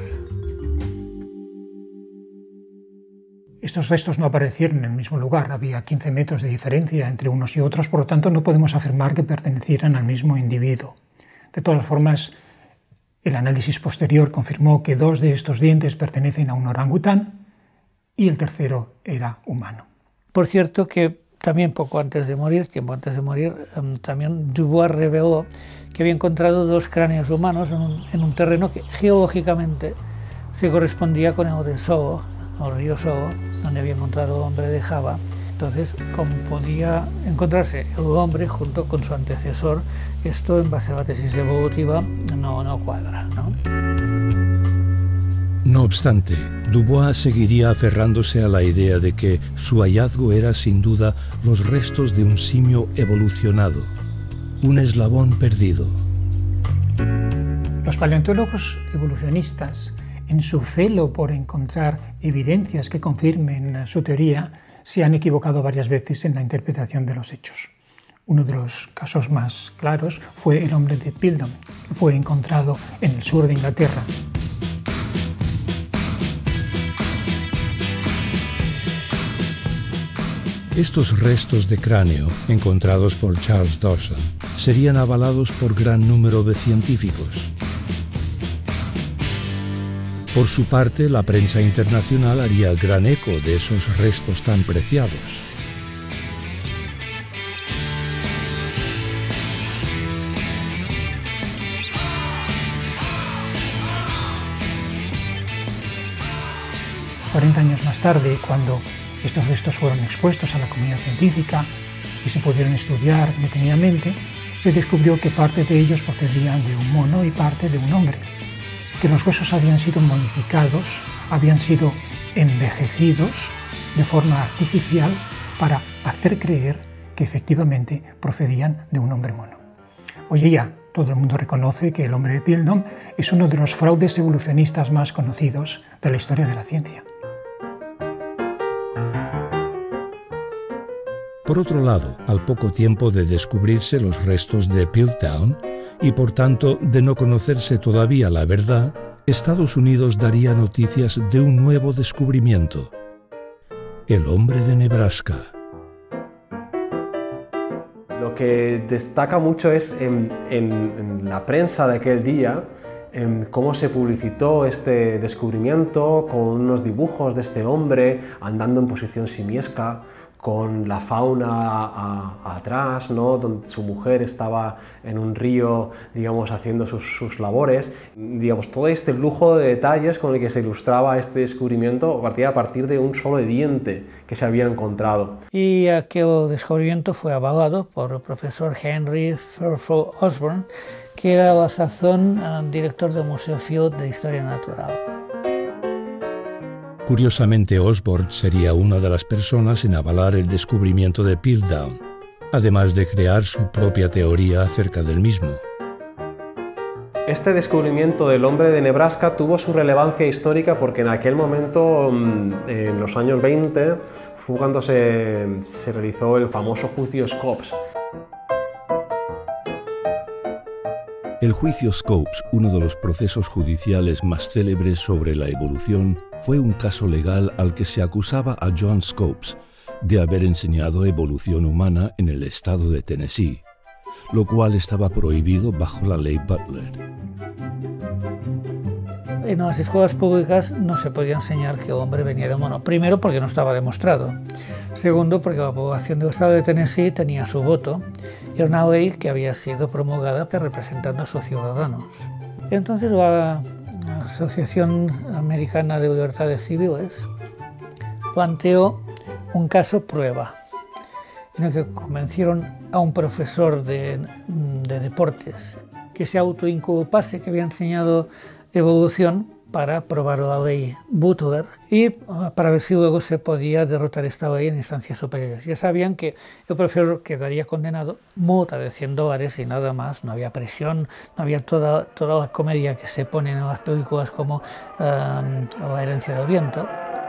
Estos restos no aparecieron en el mismo lugar, había quince metros de diferencia entre unos y otros, por lo tanto no podemos afirmar que pertenecieran al mismo individuo. De todas formas, el análisis posterior confirmó que dos de estos dientes pertenecen a un orangután y el tercero era humano. Por cierto que también poco antes de morir, tiempo antes de morir, también Dubois reveló que había encontrado dos cráneos humanos en un, en un terreno que geológicamente se correspondía con el de Solo, el río Solo, donde había encontrado el hombre de Java. Entonces, como podía encontrarse el hombre junto con su antecesor, esto en base a la tesis evolutiva no, no cuadra, ¿no? No obstante, Dubois seguiría aferrándose a la idea de que su hallazgo era sin duda los restos de un simio evolucionado, un eslabón perdido. Los paleontólogos evolucionistas, en su celo por encontrar evidencias que confirmen su teoría, se han equivocado varias veces en la interpretación de los hechos. Uno de los casos más claros fue el hombre de Piltdown, que fue encontrado en el sur de Inglaterra. Estos restos de cráneo, encontrados por Charles Dawson, serían avalados por gran número de científicos. Por su parte, la prensa internacional haría gran eco de esos restos tan preciados. cuarenta años más tarde, cuando estos restos fueron expuestos a la comunidad científica y se pudieron estudiar detenidamente, se descubrió que parte de ellos procedían de un mono y parte de un hombre, que los huesos habían sido modificados, habían sido envejecidos de forma artificial para hacer creer que efectivamente procedían de un hombre mono. Hoy día todo el mundo reconoce que el hombre de Piltdown es uno de los fraudes evolucionistas más conocidos de la historia de la ciencia. Por otro lado, al poco tiempo de descubrirse los restos de Piltdown, y por tanto de no conocerse todavía la verdad, Estados Unidos daría noticias de un nuevo descubrimiento: el hombre de Nebraska. Lo que destaca mucho es en, en, en la prensa de aquel día, en cómo se publicitó este descubrimiento con unos dibujos de este hombre andando en posición simiesca, con la fauna a, a, atrás, ¿no? Donde su mujer estaba en un río, digamos, haciendo sus, sus labores. Digamos, todo este lujo de detalles con el que se ilustraba este descubrimiento partía a partir de un solo diente que se había encontrado. Y aquel descubrimiento fue avalado por el profesor Henry Fairfield Osborn, que era a la sazón director del Museo Field de Historia Natural. Curiosamente, Osborn sería una de las personas en avalar el descubrimiento de Piltdown, además de crear su propia teoría acerca del mismo. Este descubrimiento del hombre de Nebraska tuvo su relevancia histórica porque en aquel momento, en los años veinte, fue cuando se, se realizó el famoso juicio Scopes. El juicio Scopes, uno de los procesos judiciales más célebres sobre la evolución, fue un caso legal al que se acusaba a John Scopes de haber enseñado evolución humana en el estado de Tennessee, lo cual estaba prohibido bajo la ley Butler. En las escuelas públicas no se podía enseñar que el hombre venía del mono. Primero, porque no estaba demostrado. Segundo, porque la población del estado de Tennessee tenía su voto y era una ley que había sido promulgada representando a sus ciudadanos. Entonces la Asociación Americana de Libertades Civiles planteó un caso prueba, en el que convencieron a un profesor de, de deportes que se autoinculpase que había enseñado evolución para probar la ley Butler y para ver si luego se podía derrotar esta ley en instancias superiores. Ya sabían que el profesor quedaría condenado, multa de cien dólares y nada más, no había presión, no había toda, toda la comedia que se pone en las películas como um, La herencia del viento.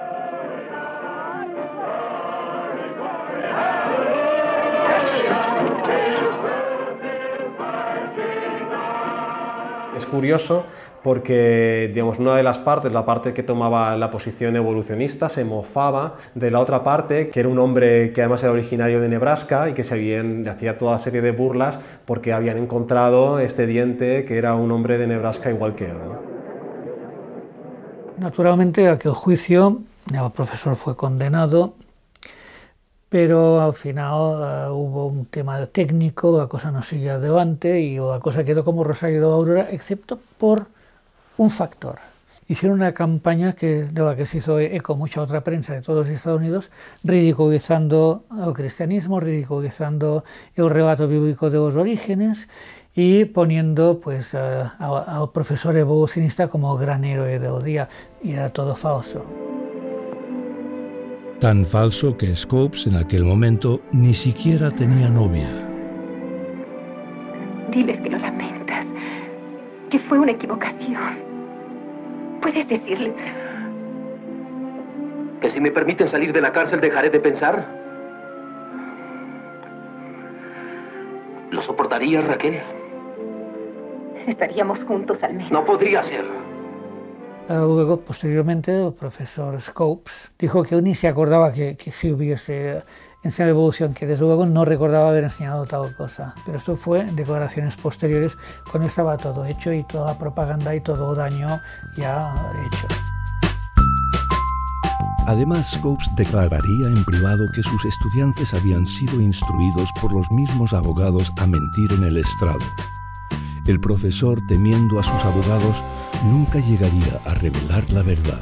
Es curioso porque, digamos, una de las partes, la parte que tomaba la posición evolucionista, se mofaba de la otra parte, que era un hombre que además era originario de Nebraska y que se habían, le hacía toda serie de burlas porque habían encontrado este diente que era un hombre de Nebraska igual que él, ¿no? Naturalmente, aquel juicio, el profesor fue condenado, pero al final uh, hubo un tema técnico, la cosa no siguió adelante y la cosa quedó como Rosario de la Aurora, excepto por un factor. Hicieron una campaña que, de la que se hizo eco mucha otra prensa de todos los Estados Unidos, ridiculizando el cristianismo, ridiculizando el relato bíblico de los orígenes y poniendo pues, uh, al profesor evolucionista como gran héroe del día, y era todo falso. Tan falso que Scopes en aquel momento ni siquiera tenía novia. Diles que lo lamentas, que fue una equivocación. ¿Puedes decirle? ¿Que si me permiten salir de la cárcel dejaré de pensar? ¿Lo soportarías, Raquel? Estaríamos juntos al menos. No podría ser. Luego, posteriormente, el profesor Scopes dijo que él ni se acordaba que, que sí hubiese enseñar evolución, que desde luego no recordaba haber enseñado tal cosa. Pero esto fue en declaraciones posteriores, cuando estaba todo hecho y toda la propaganda y todo daño ya hecho. Además, Scopes declararía en privado que sus estudiantes habían sido instruidos por los mismos abogados a mentir en el estrado. El profesor, temiendo a sus abogados, nunca llegaría a revelar la verdad.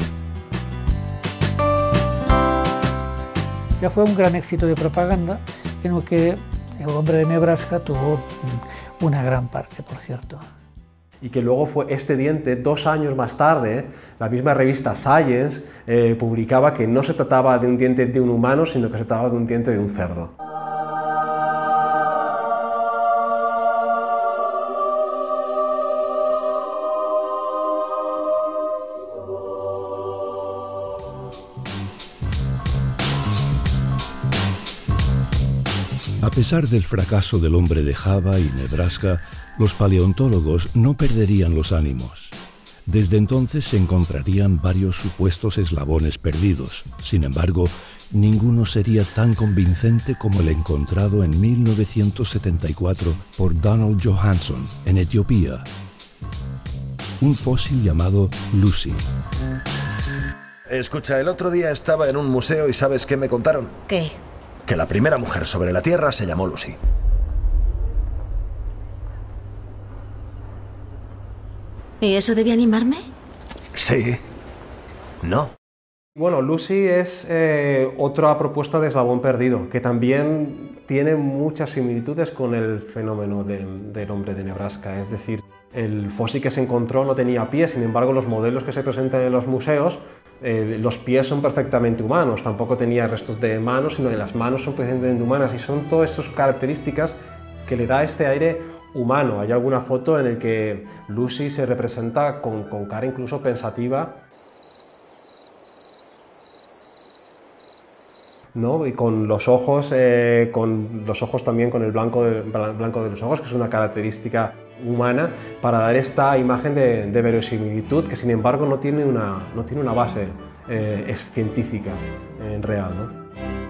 Ya fue un gran éxito de propaganda, en el que El hombre de Nebraska tuvo una gran parte, por cierto. Y que luego fue este diente, dos años más tarde, la misma revista Science eh, publicaba que no se trataba de un diente de un humano, sino que se trataba de un diente de un cerdo. A pesar del fracaso del hombre de Java y Nebraska, los paleontólogos no perderían los ánimos. Desde entonces se encontrarían varios supuestos eslabones perdidos. Sin embargo, ninguno sería tan convincente como el encontrado en mil novecientos setenta y cuatro por Donald Johanson, en Etiopía. Un fósil llamado Lucy. Escucha, el otro día estaba en un museo y ¿sabes qué me contaron? ¿Qué? Que la primera mujer sobre la Tierra se llamó Lucy. ¿Y eso debe animarme? Sí. No. Bueno, Lucy es eh, otra propuesta de eslabón perdido, que también tiene muchas similitudes con el fenómeno de, del hombre de Nebraska. Es decir, el fósil que se encontró no tenía pies, sin embargo, los modelos que se presentan en los museos, eh, los pies son perfectamente humanos, tampoco tenía restos de manos, sino que las manos son perfectamente humanas, y son todas estas características que le da este aire humano. Hay alguna foto en la que Lucy se representa con, con cara incluso pensativa, ¿no? Y con los ojos, eh, con los ojos también con el blanco de, blanco de los ojos, que es una característica humana, para dar esta imagen de, de verosimilitud, que sin embargo no tiene una, no tiene una base eh, es científica en real, ¿no?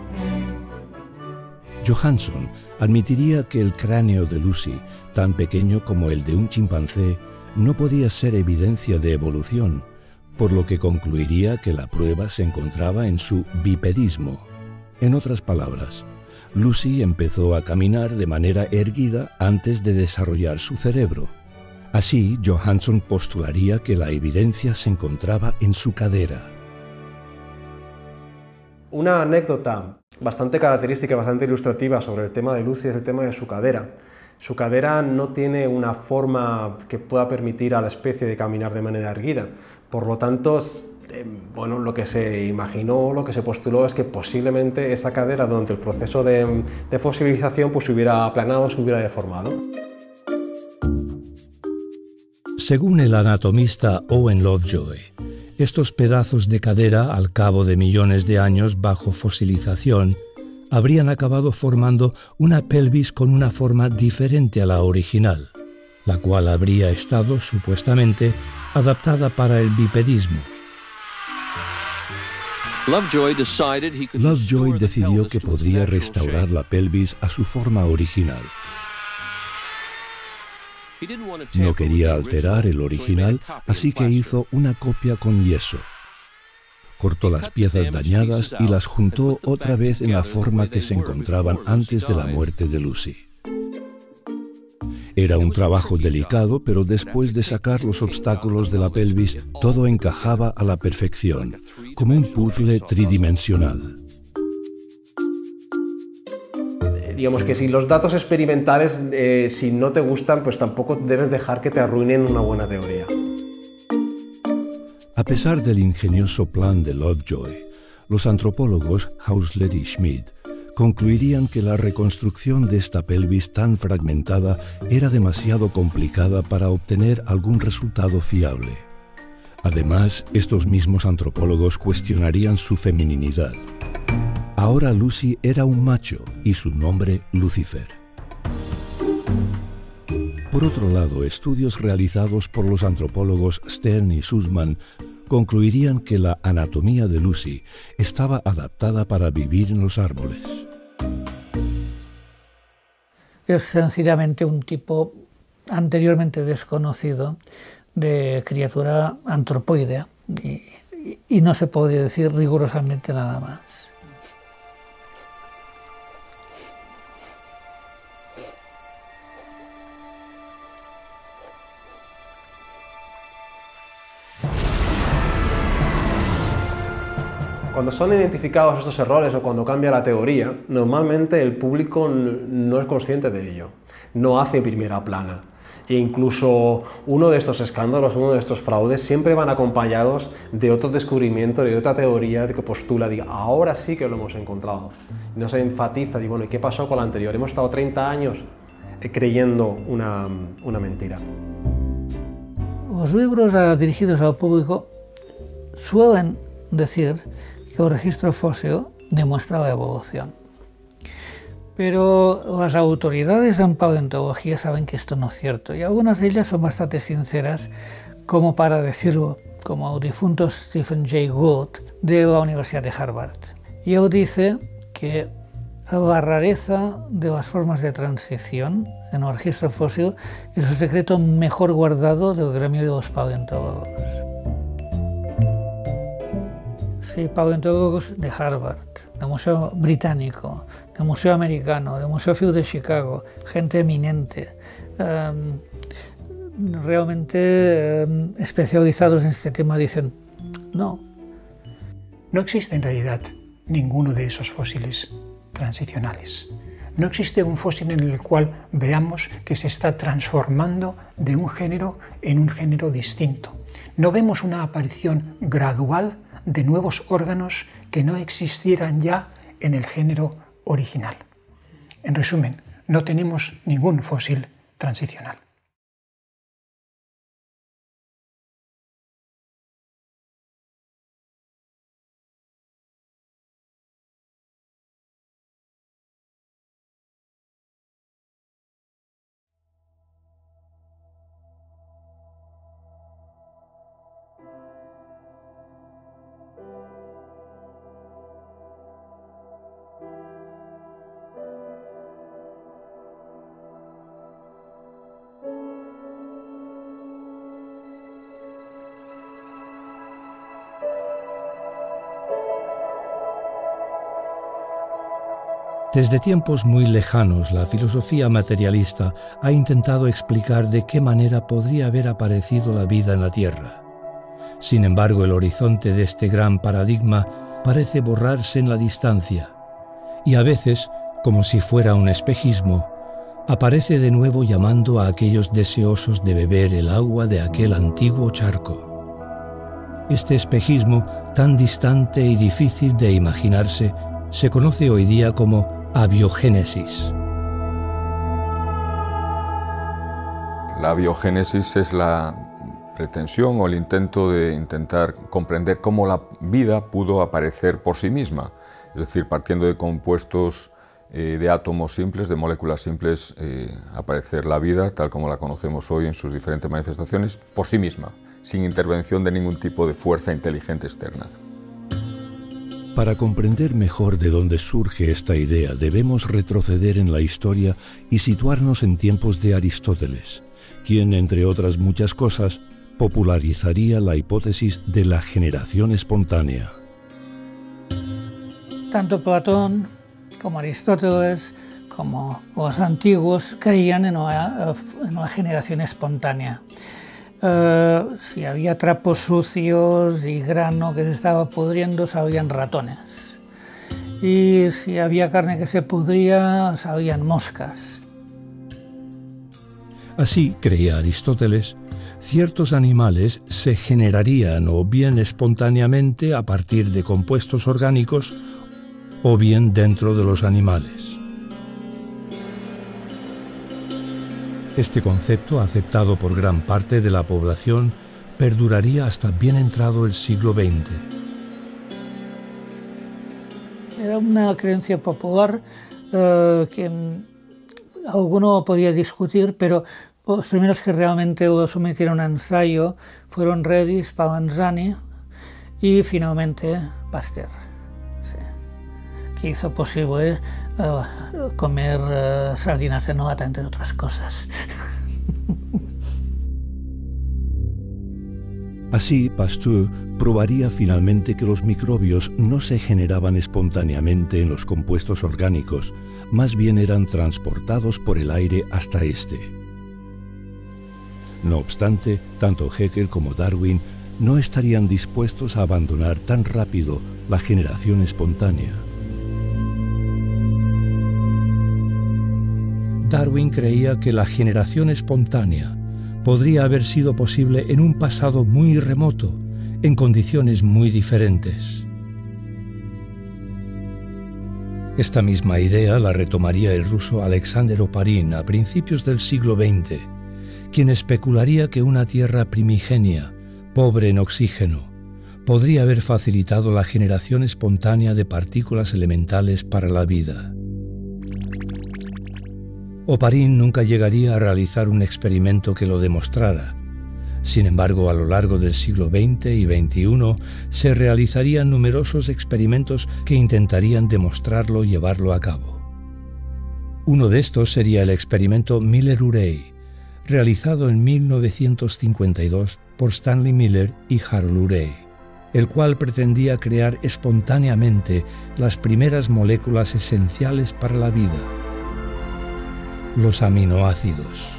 Johanson admitiría que el cráneo de Lucy, tan pequeño como el de un chimpancé, no podía ser evidencia de evolución, por lo que concluiría que la prueba se encontraba en su bipedismo. En otras palabras, Lucy empezó a caminar de manera erguida antes de desarrollar su cerebro. Así, Johanson postularía que la evidencia se encontraba en su cadera. Una anécdota bastante característica, bastante ilustrativa sobre el tema de Lucy es el tema de su cadera. Su cadera no tiene una forma que pueda permitir a la especie de caminar de manera erguida. Por lo tanto, eh, bueno, lo que se imaginó, lo que se postuló es que posiblemente esa cadera durante el proceso de, de fosilización pues se hubiera aplanado, se hubiera deformado. Según el anatomista Owen Lovejoy, estos pedazos de cadera, al cabo de millones de años bajo fosilización, habrían acabado formando una pelvis con una forma diferente a la original, la cual habría estado, supuestamente, adaptada para el bipedismo. Lovejoy decidió que podría restaurar la pelvis a su forma original. No quería alterar el original, así que hizo una copia con yeso. Cortó las piezas dañadas y las juntó otra vez en la forma que se encontraban antes de la muerte de Lucy. Era un trabajo delicado, pero después de sacar los obstáculos de la pelvis, todo encajaba a la perfección, como un puzzle tridimensional. Digamos que si los datos experimentales, eh, si no te gustan, pues tampoco debes dejar que te arruinen una buena teoría. A pesar del ingenioso plan de Lovejoy, los antropólogos Hausler y Schmidt concluirían que la reconstrucción de esta pelvis tan fragmentada era demasiado complicada para obtener algún resultado fiable. Además, estos mismos antropólogos cuestionarían su femininidad. Ahora Lucy era un macho y su nombre Lucifer. Por otro lado, estudios realizados por los antropólogos Stern y Sussman concluirían que la anatomía de Lucy estaba adaptada para vivir en los árboles. es sencillamente un tipo anteriormente desconocido de criatura antropoidea y, y no se puede decir rigurosamente nada más. Cuando son identificados estos errores o cuando cambia la teoría, normalmente el público no es consciente de ello, no hace primera plana. E incluso uno de estos escándalos, uno de estos fraudes, siempre van acompañados de otro descubrimiento, de otra teoría que postula, diga, ahora sí que lo hemos encontrado. No se enfatiza, digo, bueno, ¿y qué pasó con la anterior? Hemos estado treinta años creyendo una, una mentira. Los libros dirigidos al público suelen decir que el registro fósil demuestra la evolución. Pero las autoridades en paleontología saben que esto no es cierto y algunas de ellas son bastante sinceras como para decirlo, como el difunto Stephen Jay Gould de la Universidad de Harvard. Y él dice que la rareza de las formas de transición en el registro fósil es el secreto mejor guardado del gremio de los paleontólogos. Sí, paleontólogos de Harvard, del Museo Británico, del Museo Americano, del Museo Field de Chicago, gente eminente, eh, realmente eh, especializados en este tema, dicen no. No existe en realidad ninguno de esos fósiles transicionales. No existe un fósil en el cual veamos que se está transformando de un género en un género distinto. No vemos una aparición gradual de nuevos órganos que no existieran ya en el género original. En resumen, no tenemos ningún fósil transicional. Desde tiempos muy lejanos, la filosofía materialista ha intentado explicar de qué manera podría haber aparecido la vida en la Tierra. Sin embargo, el horizonte de este gran paradigma parece borrarse en la distancia, y a veces, como si fuera un espejismo, aparece de nuevo llamando a aquellos deseosos de beber el agua de aquel antiguo charco. Este espejismo, tan distante y difícil de imaginarse, se conoce hoy día como abiogénesis. La abiogénesis es la pretensión o el intento de intentar comprender cómo la vida pudo aparecer por sí misma, es decir, partiendo de compuestos eh, de átomos simples, de moléculas simples, eh, aparecer la vida tal como la conocemos hoy en sus diferentes manifestaciones por sí misma, sin intervención de ningún tipo de fuerza inteligente externa. Para comprender mejor de dónde surge esta idea, debemos retroceder en la historia y situarnos en tiempos de Aristóteles, quien, entre otras muchas cosas, popularizaría la hipótesis de la generación espontánea. Tanto Platón como Aristóteles, como los antiguos, creían en una, en una generación espontánea. Uh, si había trapos sucios y grano que se estaba pudriendo, salían ratones. Y si había carne que se pudría, salían moscas. Así, creía Aristóteles, ciertos animales se generarían o bien espontáneamente a partir de compuestos orgánicos o bien dentro de los animales. Este concepto, aceptado por gran parte de la población, perduraría hasta bien entrado el siglo veinte. Era una creencia popular eh, que alguno podía discutir, pero los primeros que realmente lo sometieron a ensayo fueron Redi, Spallanzani y finalmente Pasteur, sí, que hizo posible uh, comer uh, sardinas de nogata, entre otras cosas. Así, Pasteur probaría finalmente que los microbios no se generaban espontáneamente en los compuestos orgánicos, más bien eran transportados por el aire hasta este. No obstante, tanto Haeckel como Darwin no estarían dispuestos a abandonar tan rápido la generación espontánea. Darwin creía que la generación espontánea podría haber sido posible en un pasado muy remoto, en condiciones muy diferentes. Esta misma idea la retomaría el ruso Alexander Oparin a principios del siglo veinte, quien especularía que una Tierra primigenia, pobre en oxígeno, podría haber facilitado la generación espontánea de partículas elementales para la vida. Oparin nunca llegaría a realizar un experimento que lo demostrara. Sin embargo, a lo largo del siglo veinte y veintiuno se realizarían numerosos experimentos que intentarían demostrarlo y llevarlo a cabo. Uno de estos sería el experimento Miller-Urey, realizado en mil novecientos cincuenta y dos por Stanley Miller y Harold Urey, el cual pretendía crear espontáneamente las primeras moléculas esenciales para la vida: los aminoácidos.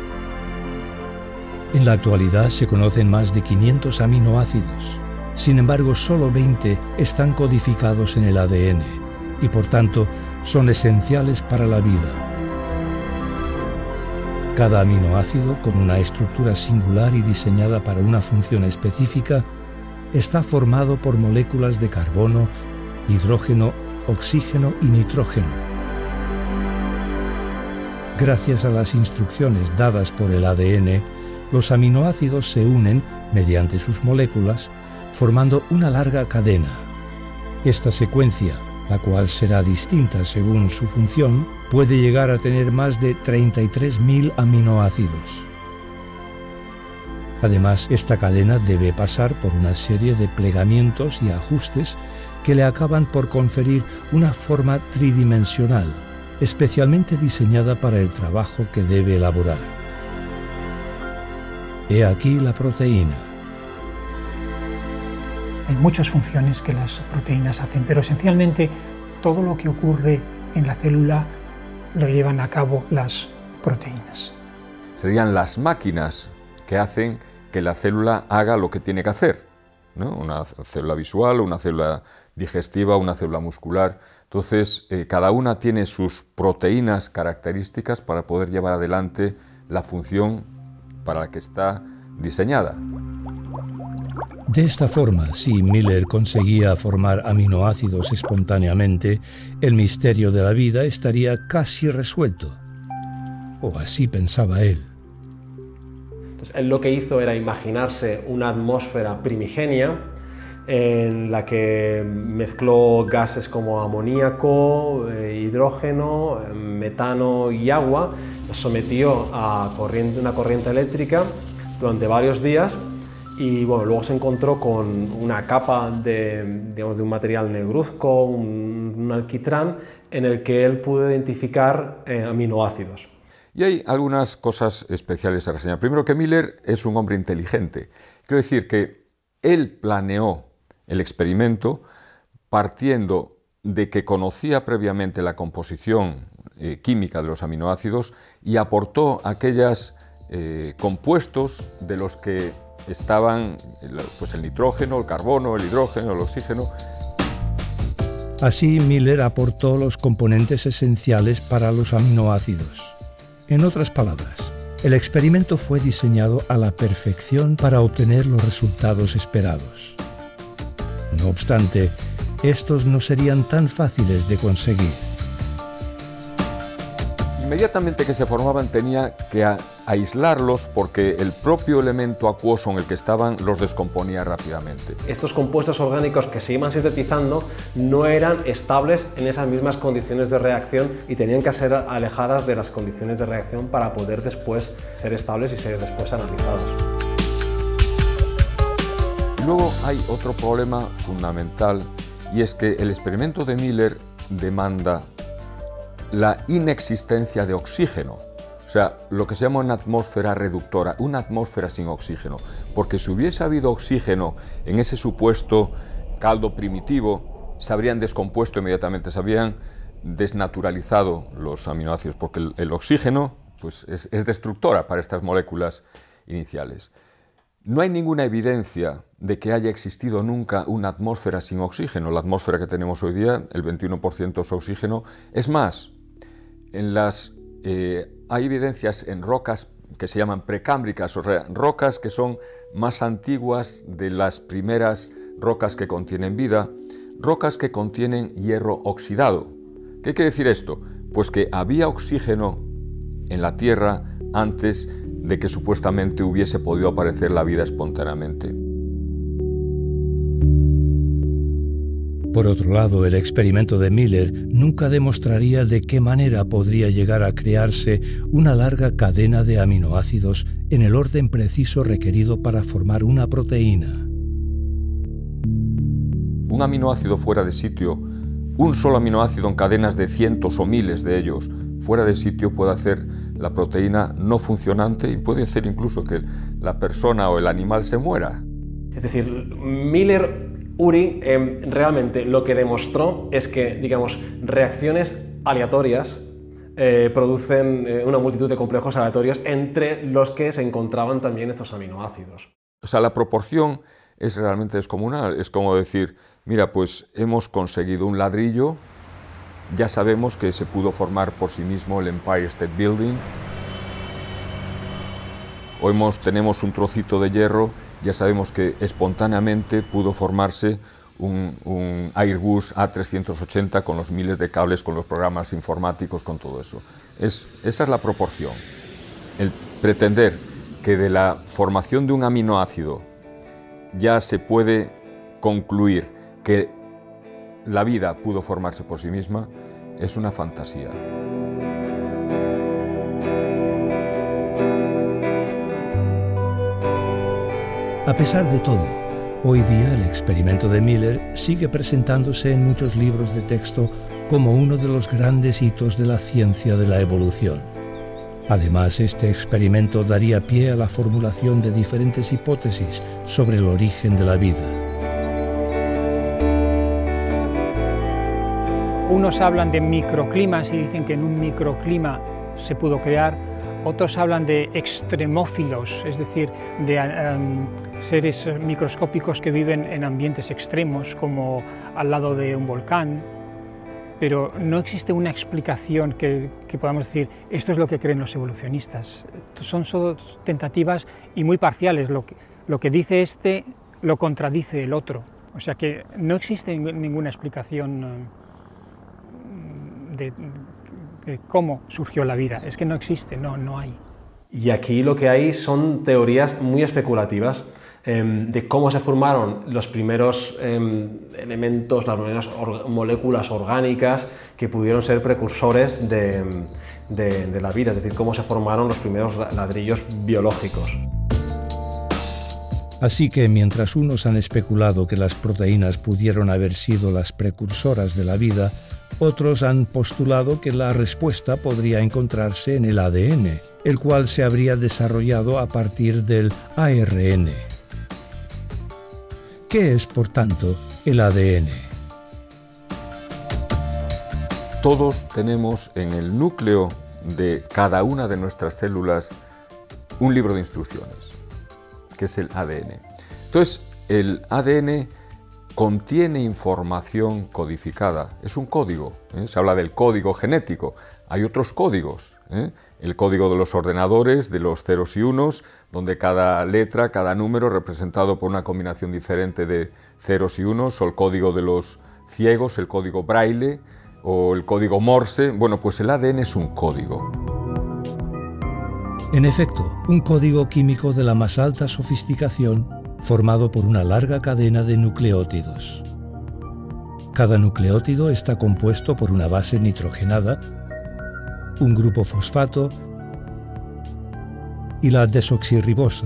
En la actualidad se conocen más de quinientos aminoácidos. Sin embargo, solo veinte están codificados en el A D N y, por tanto, son esenciales para la vida. Cada aminoácido, con una estructura singular y diseñada para una función específica, está formado por moléculas de carbono, hidrógeno, oxígeno y nitrógeno. Gracias a las instrucciones dadas por el A D N, los aminoácidos se unen mediante sus moléculas, formando una larga cadena. Esta secuencia, la cual será distinta según su función, puede llegar a tener más de treinta y tres mil aminoácidos. Además, esta cadena debe pasar por una serie de plegamientos y ajustes que le acaban por conferir una forma tridimensional, especialmente diseñada para el trabajo que debe elaborar. He aquí la proteína. Hay muchas funciones que las proteínas hacen, pero esencialmente todo lo que ocurre en la célula lo llevan a cabo las proteínas. Serían las máquinas que hacen que la célula haga lo que tiene que hacer, ¿no? Una célula visual, una célula digestiva, una célula muscular. Entonces, eh, cada una tiene sus proteínas características para poder llevar adelante la función para la que está diseñada. De esta forma, si Miller conseguía formar aminoácidos espontáneamente, el misterio de la vida estaría casi resuelto. O así pensaba él. Entonces, él lo que hizo era imaginarse una atmósfera primigenia en la que mezcló gases como amoníaco, eh, hidrógeno, metano y agua, los sometió a corriente, una corriente eléctrica durante varios días y bueno, luego se encontró con una capa de, digamos, de un material negruzco, un, un alquitrán, en el que él pudo identificar eh, aminoácidos. Y hay algunas cosas especiales a reseñar. Primero, que Miller es un hombre inteligente. Quiero decir que él planeó el experimento partiendo de que conocía previamente la composición eh, química de los aminoácidos y aportó aquellos eh, compuestos de los que estaban pues, el nitrógeno, el carbono, el hidrógeno, el oxígeno. Así, Miller aportó los componentes esenciales para los aminoácidos. En otras palabras, el experimento fue diseñado a la perfección para obtener los resultados esperados. No obstante, estos no serían tan fáciles de conseguir. Inmediatamente que se formaban tenía que a aislarlos porque el propio elemento acuoso en el que estaban los descomponía rápidamente. Estos compuestos orgánicos que se iban sintetizando no eran estables en esas mismas condiciones de reacción y tenían que ser alejadas de las condiciones de reacción para poder después ser estables y ser después analizadas. Luego hay otro problema fundamental y es que el experimento de Miller demanda la inexistencia de oxígeno. O sea, lo que se llama una atmósfera reductora, una atmósfera sin oxígeno. Porque si hubiese habido oxígeno en ese supuesto caldo primitivo, se habrían descompuesto inmediatamente, se habrían desnaturalizado los aminoácidos, porque el, el oxígeno pues, es, es destructora para estas moléculas iniciales. No hay ninguna evidencia de que haya existido nunca una atmósfera sin oxígeno. La atmósfera que tenemos hoy día, el veintiuno por ciento es oxígeno. Es más, en las, eh, hay evidencias en rocas que se llaman precámbricas, o sea, rocas que son más antiguas de las primeras rocas que contienen vida, rocas que contienen hierro oxidado. ¿Qué quiere decir esto? Pues que había oxígeno en la Tierra antes de que supuestamente hubiese podido aparecer la vida espontáneamente. Por otro lado, el experimento de Miller nunca demostraría de qué manera podría llegar a crearse una larga cadena de aminoácidos en el orden preciso requerido para formar una proteína. Un aminoácido fuera de sitio, un solo aminoácido en cadenas de cientos o miles de ellos, fuera de sitio puede hacer la proteína no funcionante y puede hacer incluso que la persona o el animal se muera. Es decir, Miller-Urey eh, realmente lo que demostró es que, digamos, reacciones aleatorias eh, producen eh, una multitud de complejos aleatorios entre los que se encontraban también estos aminoácidos. O sea, la proporción es realmente descomunal. Es como decir, mira, pues hemos conseguido un ladrillo, ya sabemos que se pudo formar por sí mismo el Empire State Building. Hoy hemos, tenemos un trocito de hierro, ya sabemos que espontáneamente pudo formarse un, un Airbus A trescientos ochenta con los miles de cables, con los programas informáticos, con todo eso. Es, esa es la proporción. El pretender que de la formación de un aminoácido ya se puede concluir que la vida pudo formarse por sí misma, es una fantasía. A pesar de todo, hoy día el experimento de Miller sigue presentándose en muchos libros de texto como uno de los grandes hitos de la ciencia de la evolución. Además, este experimento daría pie a la formulación de diferentes hipótesis sobre el origen de la vida. Unos hablan de microclimas y dicen que en un microclima se pudo crear, otros hablan de extremófilos, es decir, de um, seres microscópicos que viven en ambientes extremos, como al lado de un volcán, pero no existe una explicación que, que podamos decir, esto es lo que creen los evolucionistas. Son solo tentativas y muy parciales, lo que, lo que dice este lo contradice el otro, o sea que no existe ninguna explicación De, de cómo surgió la vida, es que no existe, no, no hay. Y aquí lo que hay son teorías muy especulativas eh, de cómo se formaron los primeros eh, elementos, las primeras or moléculas orgánicas que pudieron ser precursores de, de, de la vida, es decir, cómo se formaron los primeros ladrillos biológicos. Así que mientras unos han especulado que las proteínas pudieron haber sido las precursoras de la vida, otros han postulado que la respuesta podría encontrarse en el A D N, el cual se habría desarrollado a partir del A R N. ¿Qué es, por tanto, el A D N? Todos tenemos en el núcleo de cada una de nuestras células un libro de instrucciones, que es el A D N. Entonces, el A D N contiene información codificada, es un código, ¿eh? Se habla del código genético, hay otros códigos, ¿eh? El código de los ordenadores, de los ceros y unos, donde cada letra, cada número representado por una combinación diferente de ceros y unos, o el código de los ciegos, el código braille, o el código Morse. Bueno, pues el A D N es un código. En efecto, un código químico de la más alta sofisticación, formado por una larga cadena de nucleótidos. Cada nucleótido está compuesto por una base nitrogenada, un grupo fosfato y la desoxirribosa.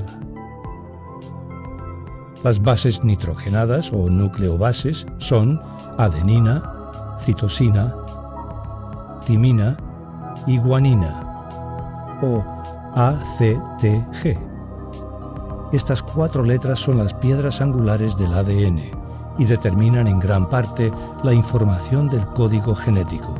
Las bases nitrogenadas o nucleobases son adenina, citosina, timina y guanina, o A C T G. Estas cuatro letras son las piedras angulares del A D N y determinan en gran parte la información del código genético.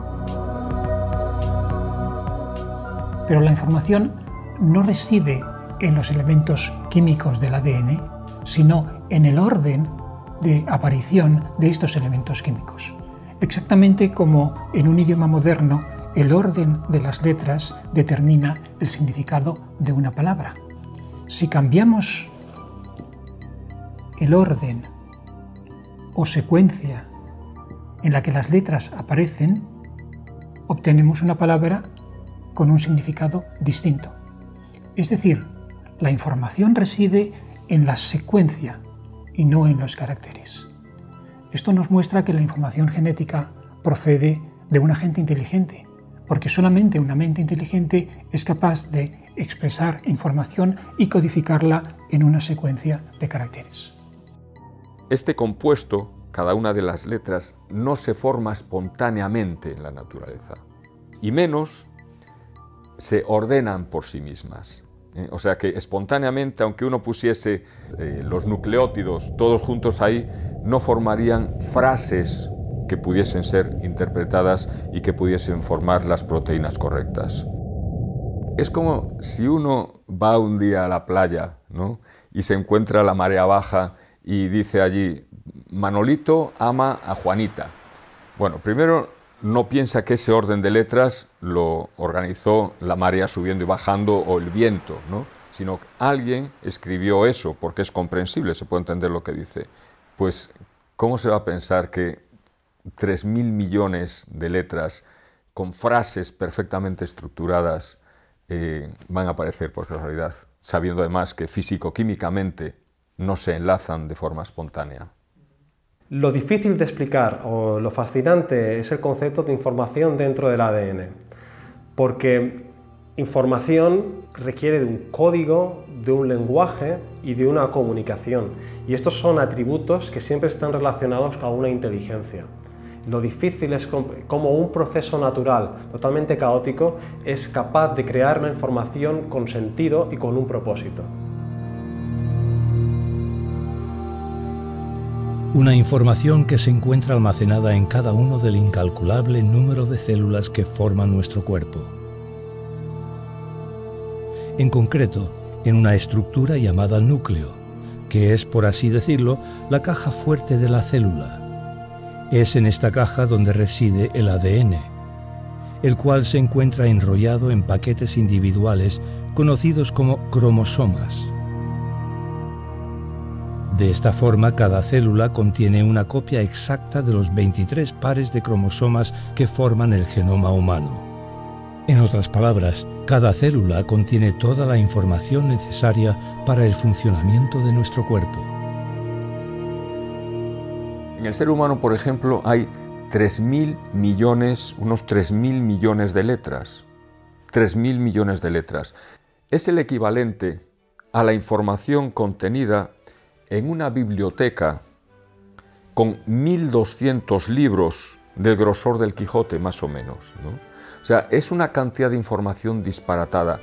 Pero la información no reside en los elementos químicos del A D N, sino en el orden de aparición de estos elementos químicos. Exactamente como en un idioma moderno, el orden de las letras determina el significado de una palabra. Si cambiamos el orden o secuencia en la que las letras aparecen, obtenemos una palabra con un significado distinto. Es decir, la información reside en la secuencia y no en los caracteres. Esto nos muestra que la información genética procede de una mente inteligente, porque solamente una mente inteligente es capaz de expresar información y codificarla en una secuencia de caracteres. Este compuesto, cada una de las letras, no se forma espontáneamente en la naturaleza, y menos se ordenan por sí mismas. ¿eh? O sea que espontáneamente, aunque uno pusiese eh, los nucleótidos todos juntos ahí, no formarían frases que pudiesen ser interpretadas y que pudiesen formar las proteínas correctas. Es como si uno va un día a la playa, ¿no? y se encuentra la marea baja y dice allí, Manolito ama a Juanita. Bueno, primero no piensa que ese orden de letras lo organizó la marea subiendo y bajando o el viento, ¿no? sino que alguien escribió eso, porque es comprensible, se puede entender lo que dice. Pues, ¿cómo se va a pensar que tres mil millones de letras con frases perfectamente estructuradas eh, van a aparecer por casualidad, sabiendo además que físico-químicamente no se enlazan de forma espontánea? Lo difícil de explicar o lo fascinante es el concepto de información dentro del A D N, porque información requiere de un código, de un lenguaje y de una comunicación, y estos son atributos que siempre están relacionados con una inteligencia. Lo difícil es cómo un proceso natural totalmente caótico es capaz de crear una información con sentido y con un propósito. Una información que se encuentra almacenada en cada uno del incalculable número de células que forman nuestro cuerpo. En concreto, en una estructura llamada núcleo, que es, por así decirlo, la caja fuerte de la célula. Es en esta caja donde reside el A D N, el cual se encuentra enrollado en paquetes individuales conocidos como cromosomas. De esta forma, cada célula contiene una copia exacta de los veintitrés pares de cromosomas que forman el genoma humano. En otras palabras, cada célula contiene toda la información necesaria para el funcionamiento de nuestro cuerpo. En el ser humano, por ejemplo, hay tres mil millones, unos tres mil millones de letras. tres mil millones de letras. Es el equivalente a la información contenida en una biblioteca con mil doscientos libros del grosor del Quijote, más o menos, ¿no? O sea, es una cantidad de información disparatada.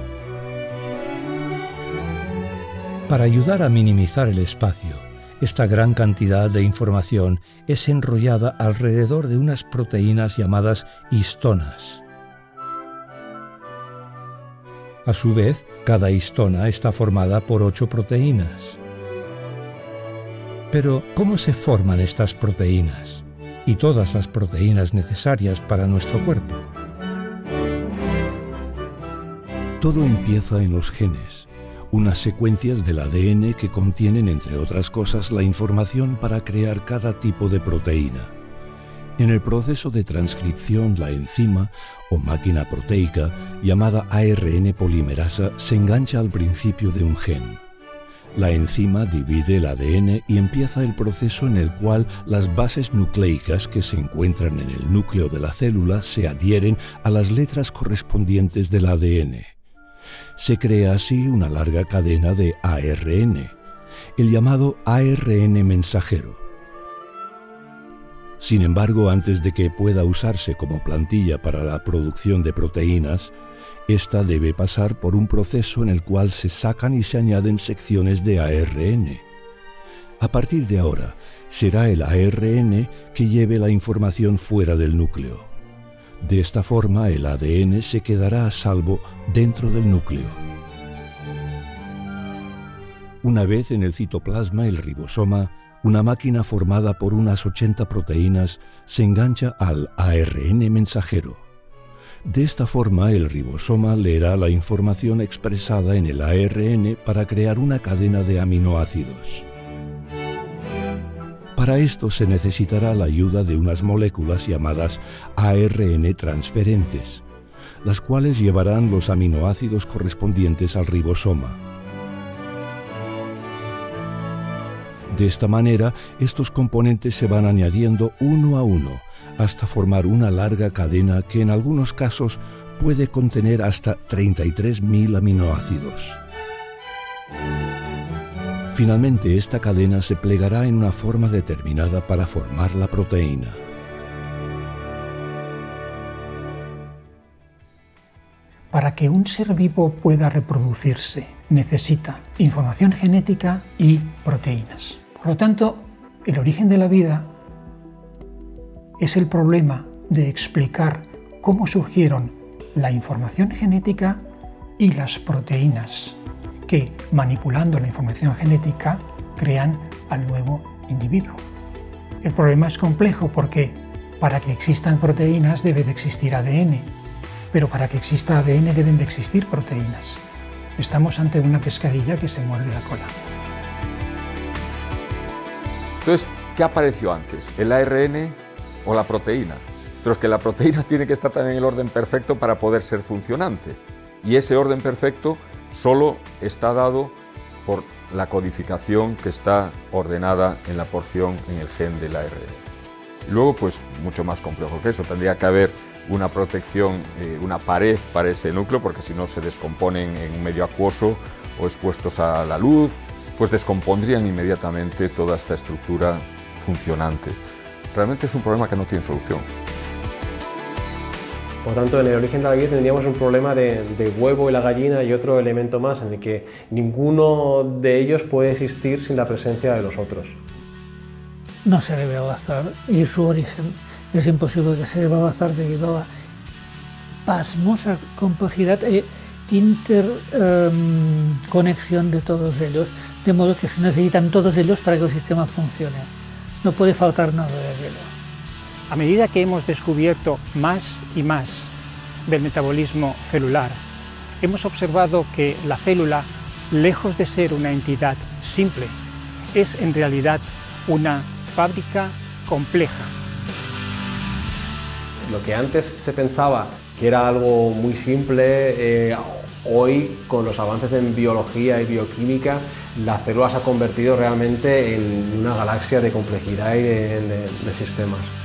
Para ayudar a minimizar el espacio, esta gran cantidad de información es enrollada alrededor de unas proteínas llamadas histonas. A su vez, cada histona está formada por ocho proteínas. Pero, ¿cómo se forman estas proteínas? Y todas las proteínas necesarias para nuestro cuerpo. Todo empieza en los genes, unas secuencias del A D N que contienen, entre otras cosas, la información para crear cada tipo de proteína. En el proceso de transcripción, la enzima, o máquina proteica, llamada A R N polimerasa, se engancha al principio de un gen. La enzima divide el A D N y empieza el proceso en el cual las bases nucleicas que se encuentran en el núcleo de la célula se adhieren a las letras correspondientes del A D N. Se crea así una larga cadena de A R N, el llamado A R N mensajero. Sin embargo, antes de que pueda usarse como plantilla para la producción de proteínas, esta debe pasar por un proceso en el cual se sacan y se añaden secciones de A R N. A partir de ahora, será el A R N que lleve la información fuera del núcleo. De esta forma, el A D N se quedará a salvo dentro del núcleo. Una vez en el citoplasma, el ribosoma, una máquina formada por unas ochenta proteínas, se engancha al A R N mensajero. De esta forma, el ribosoma leerá la información expresada en el A R N para crear una cadena de aminoácidos. Para esto se necesitará la ayuda de unas moléculas llamadas A R N transferentes, las cuales llevarán los aminoácidos correspondientes al ribosoma. De esta manera, estos componentes se van añadiendo uno a uno, hasta formar una larga cadena que en algunos casos puede contener hasta treinta y tres mil aminoácidos. Finalmente, esta cadena se plegará en una forma determinada para formar la proteína. Para que un ser vivo pueda reproducirse, necesita información genética y proteínas. Por lo tanto, el origen de la vida es el problema de explicar cómo surgieron la información genética y las proteínas que, manipulando la información genética, crean al nuevo individuo. El problema es complejo porque para que existan proteínas debe de existir A D N, pero para que exista A D N deben de existir proteínas. Estamos ante una pescadilla que se muerde la cola. Entonces, ¿qué apareció antes? ¿El A R N o la proteína? Pero es que la proteína tiene que estar también en el orden perfecto para poder ser funcionante. Y ese orden perfecto solo está dado por la codificación que está ordenada en la porción en el gen del A R N. Luego, pues, mucho más complejo que eso. Tendría que haber una protección, eh, una pared para ese núcleo, porque si no se descomponen en un medio acuoso o expuestos a la luz, pues descompondrían inmediatamente toda esta estructura funcionante. Realmente es un problema que no tiene solución. Por tanto, en el origen de la vida tendríamos un problema de, de huevo y la gallina y otro elemento más en el que ninguno de ellos puede existir sin la presencia de los otros. No se debe al azar y su origen es imposible que se deba al azar debido a la pasmosa complejidad e interconexión um, de todos ellos, de modo que se necesitan todos ellos para que el sistema funcione. No puede faltar nada de aquello. A medida que hemos descubierto más y más del metabolismo celular, hemos observado que la célula, lejos de ser una entidad simple, es en realidad una fábrica compleja. Lo que antes se pensaba que era algo muy simple, eh, hoy con los avances en biología y bioquímica, la célula se ha convertido realmente en una galaxia de complejidad y de, de, de sistemas.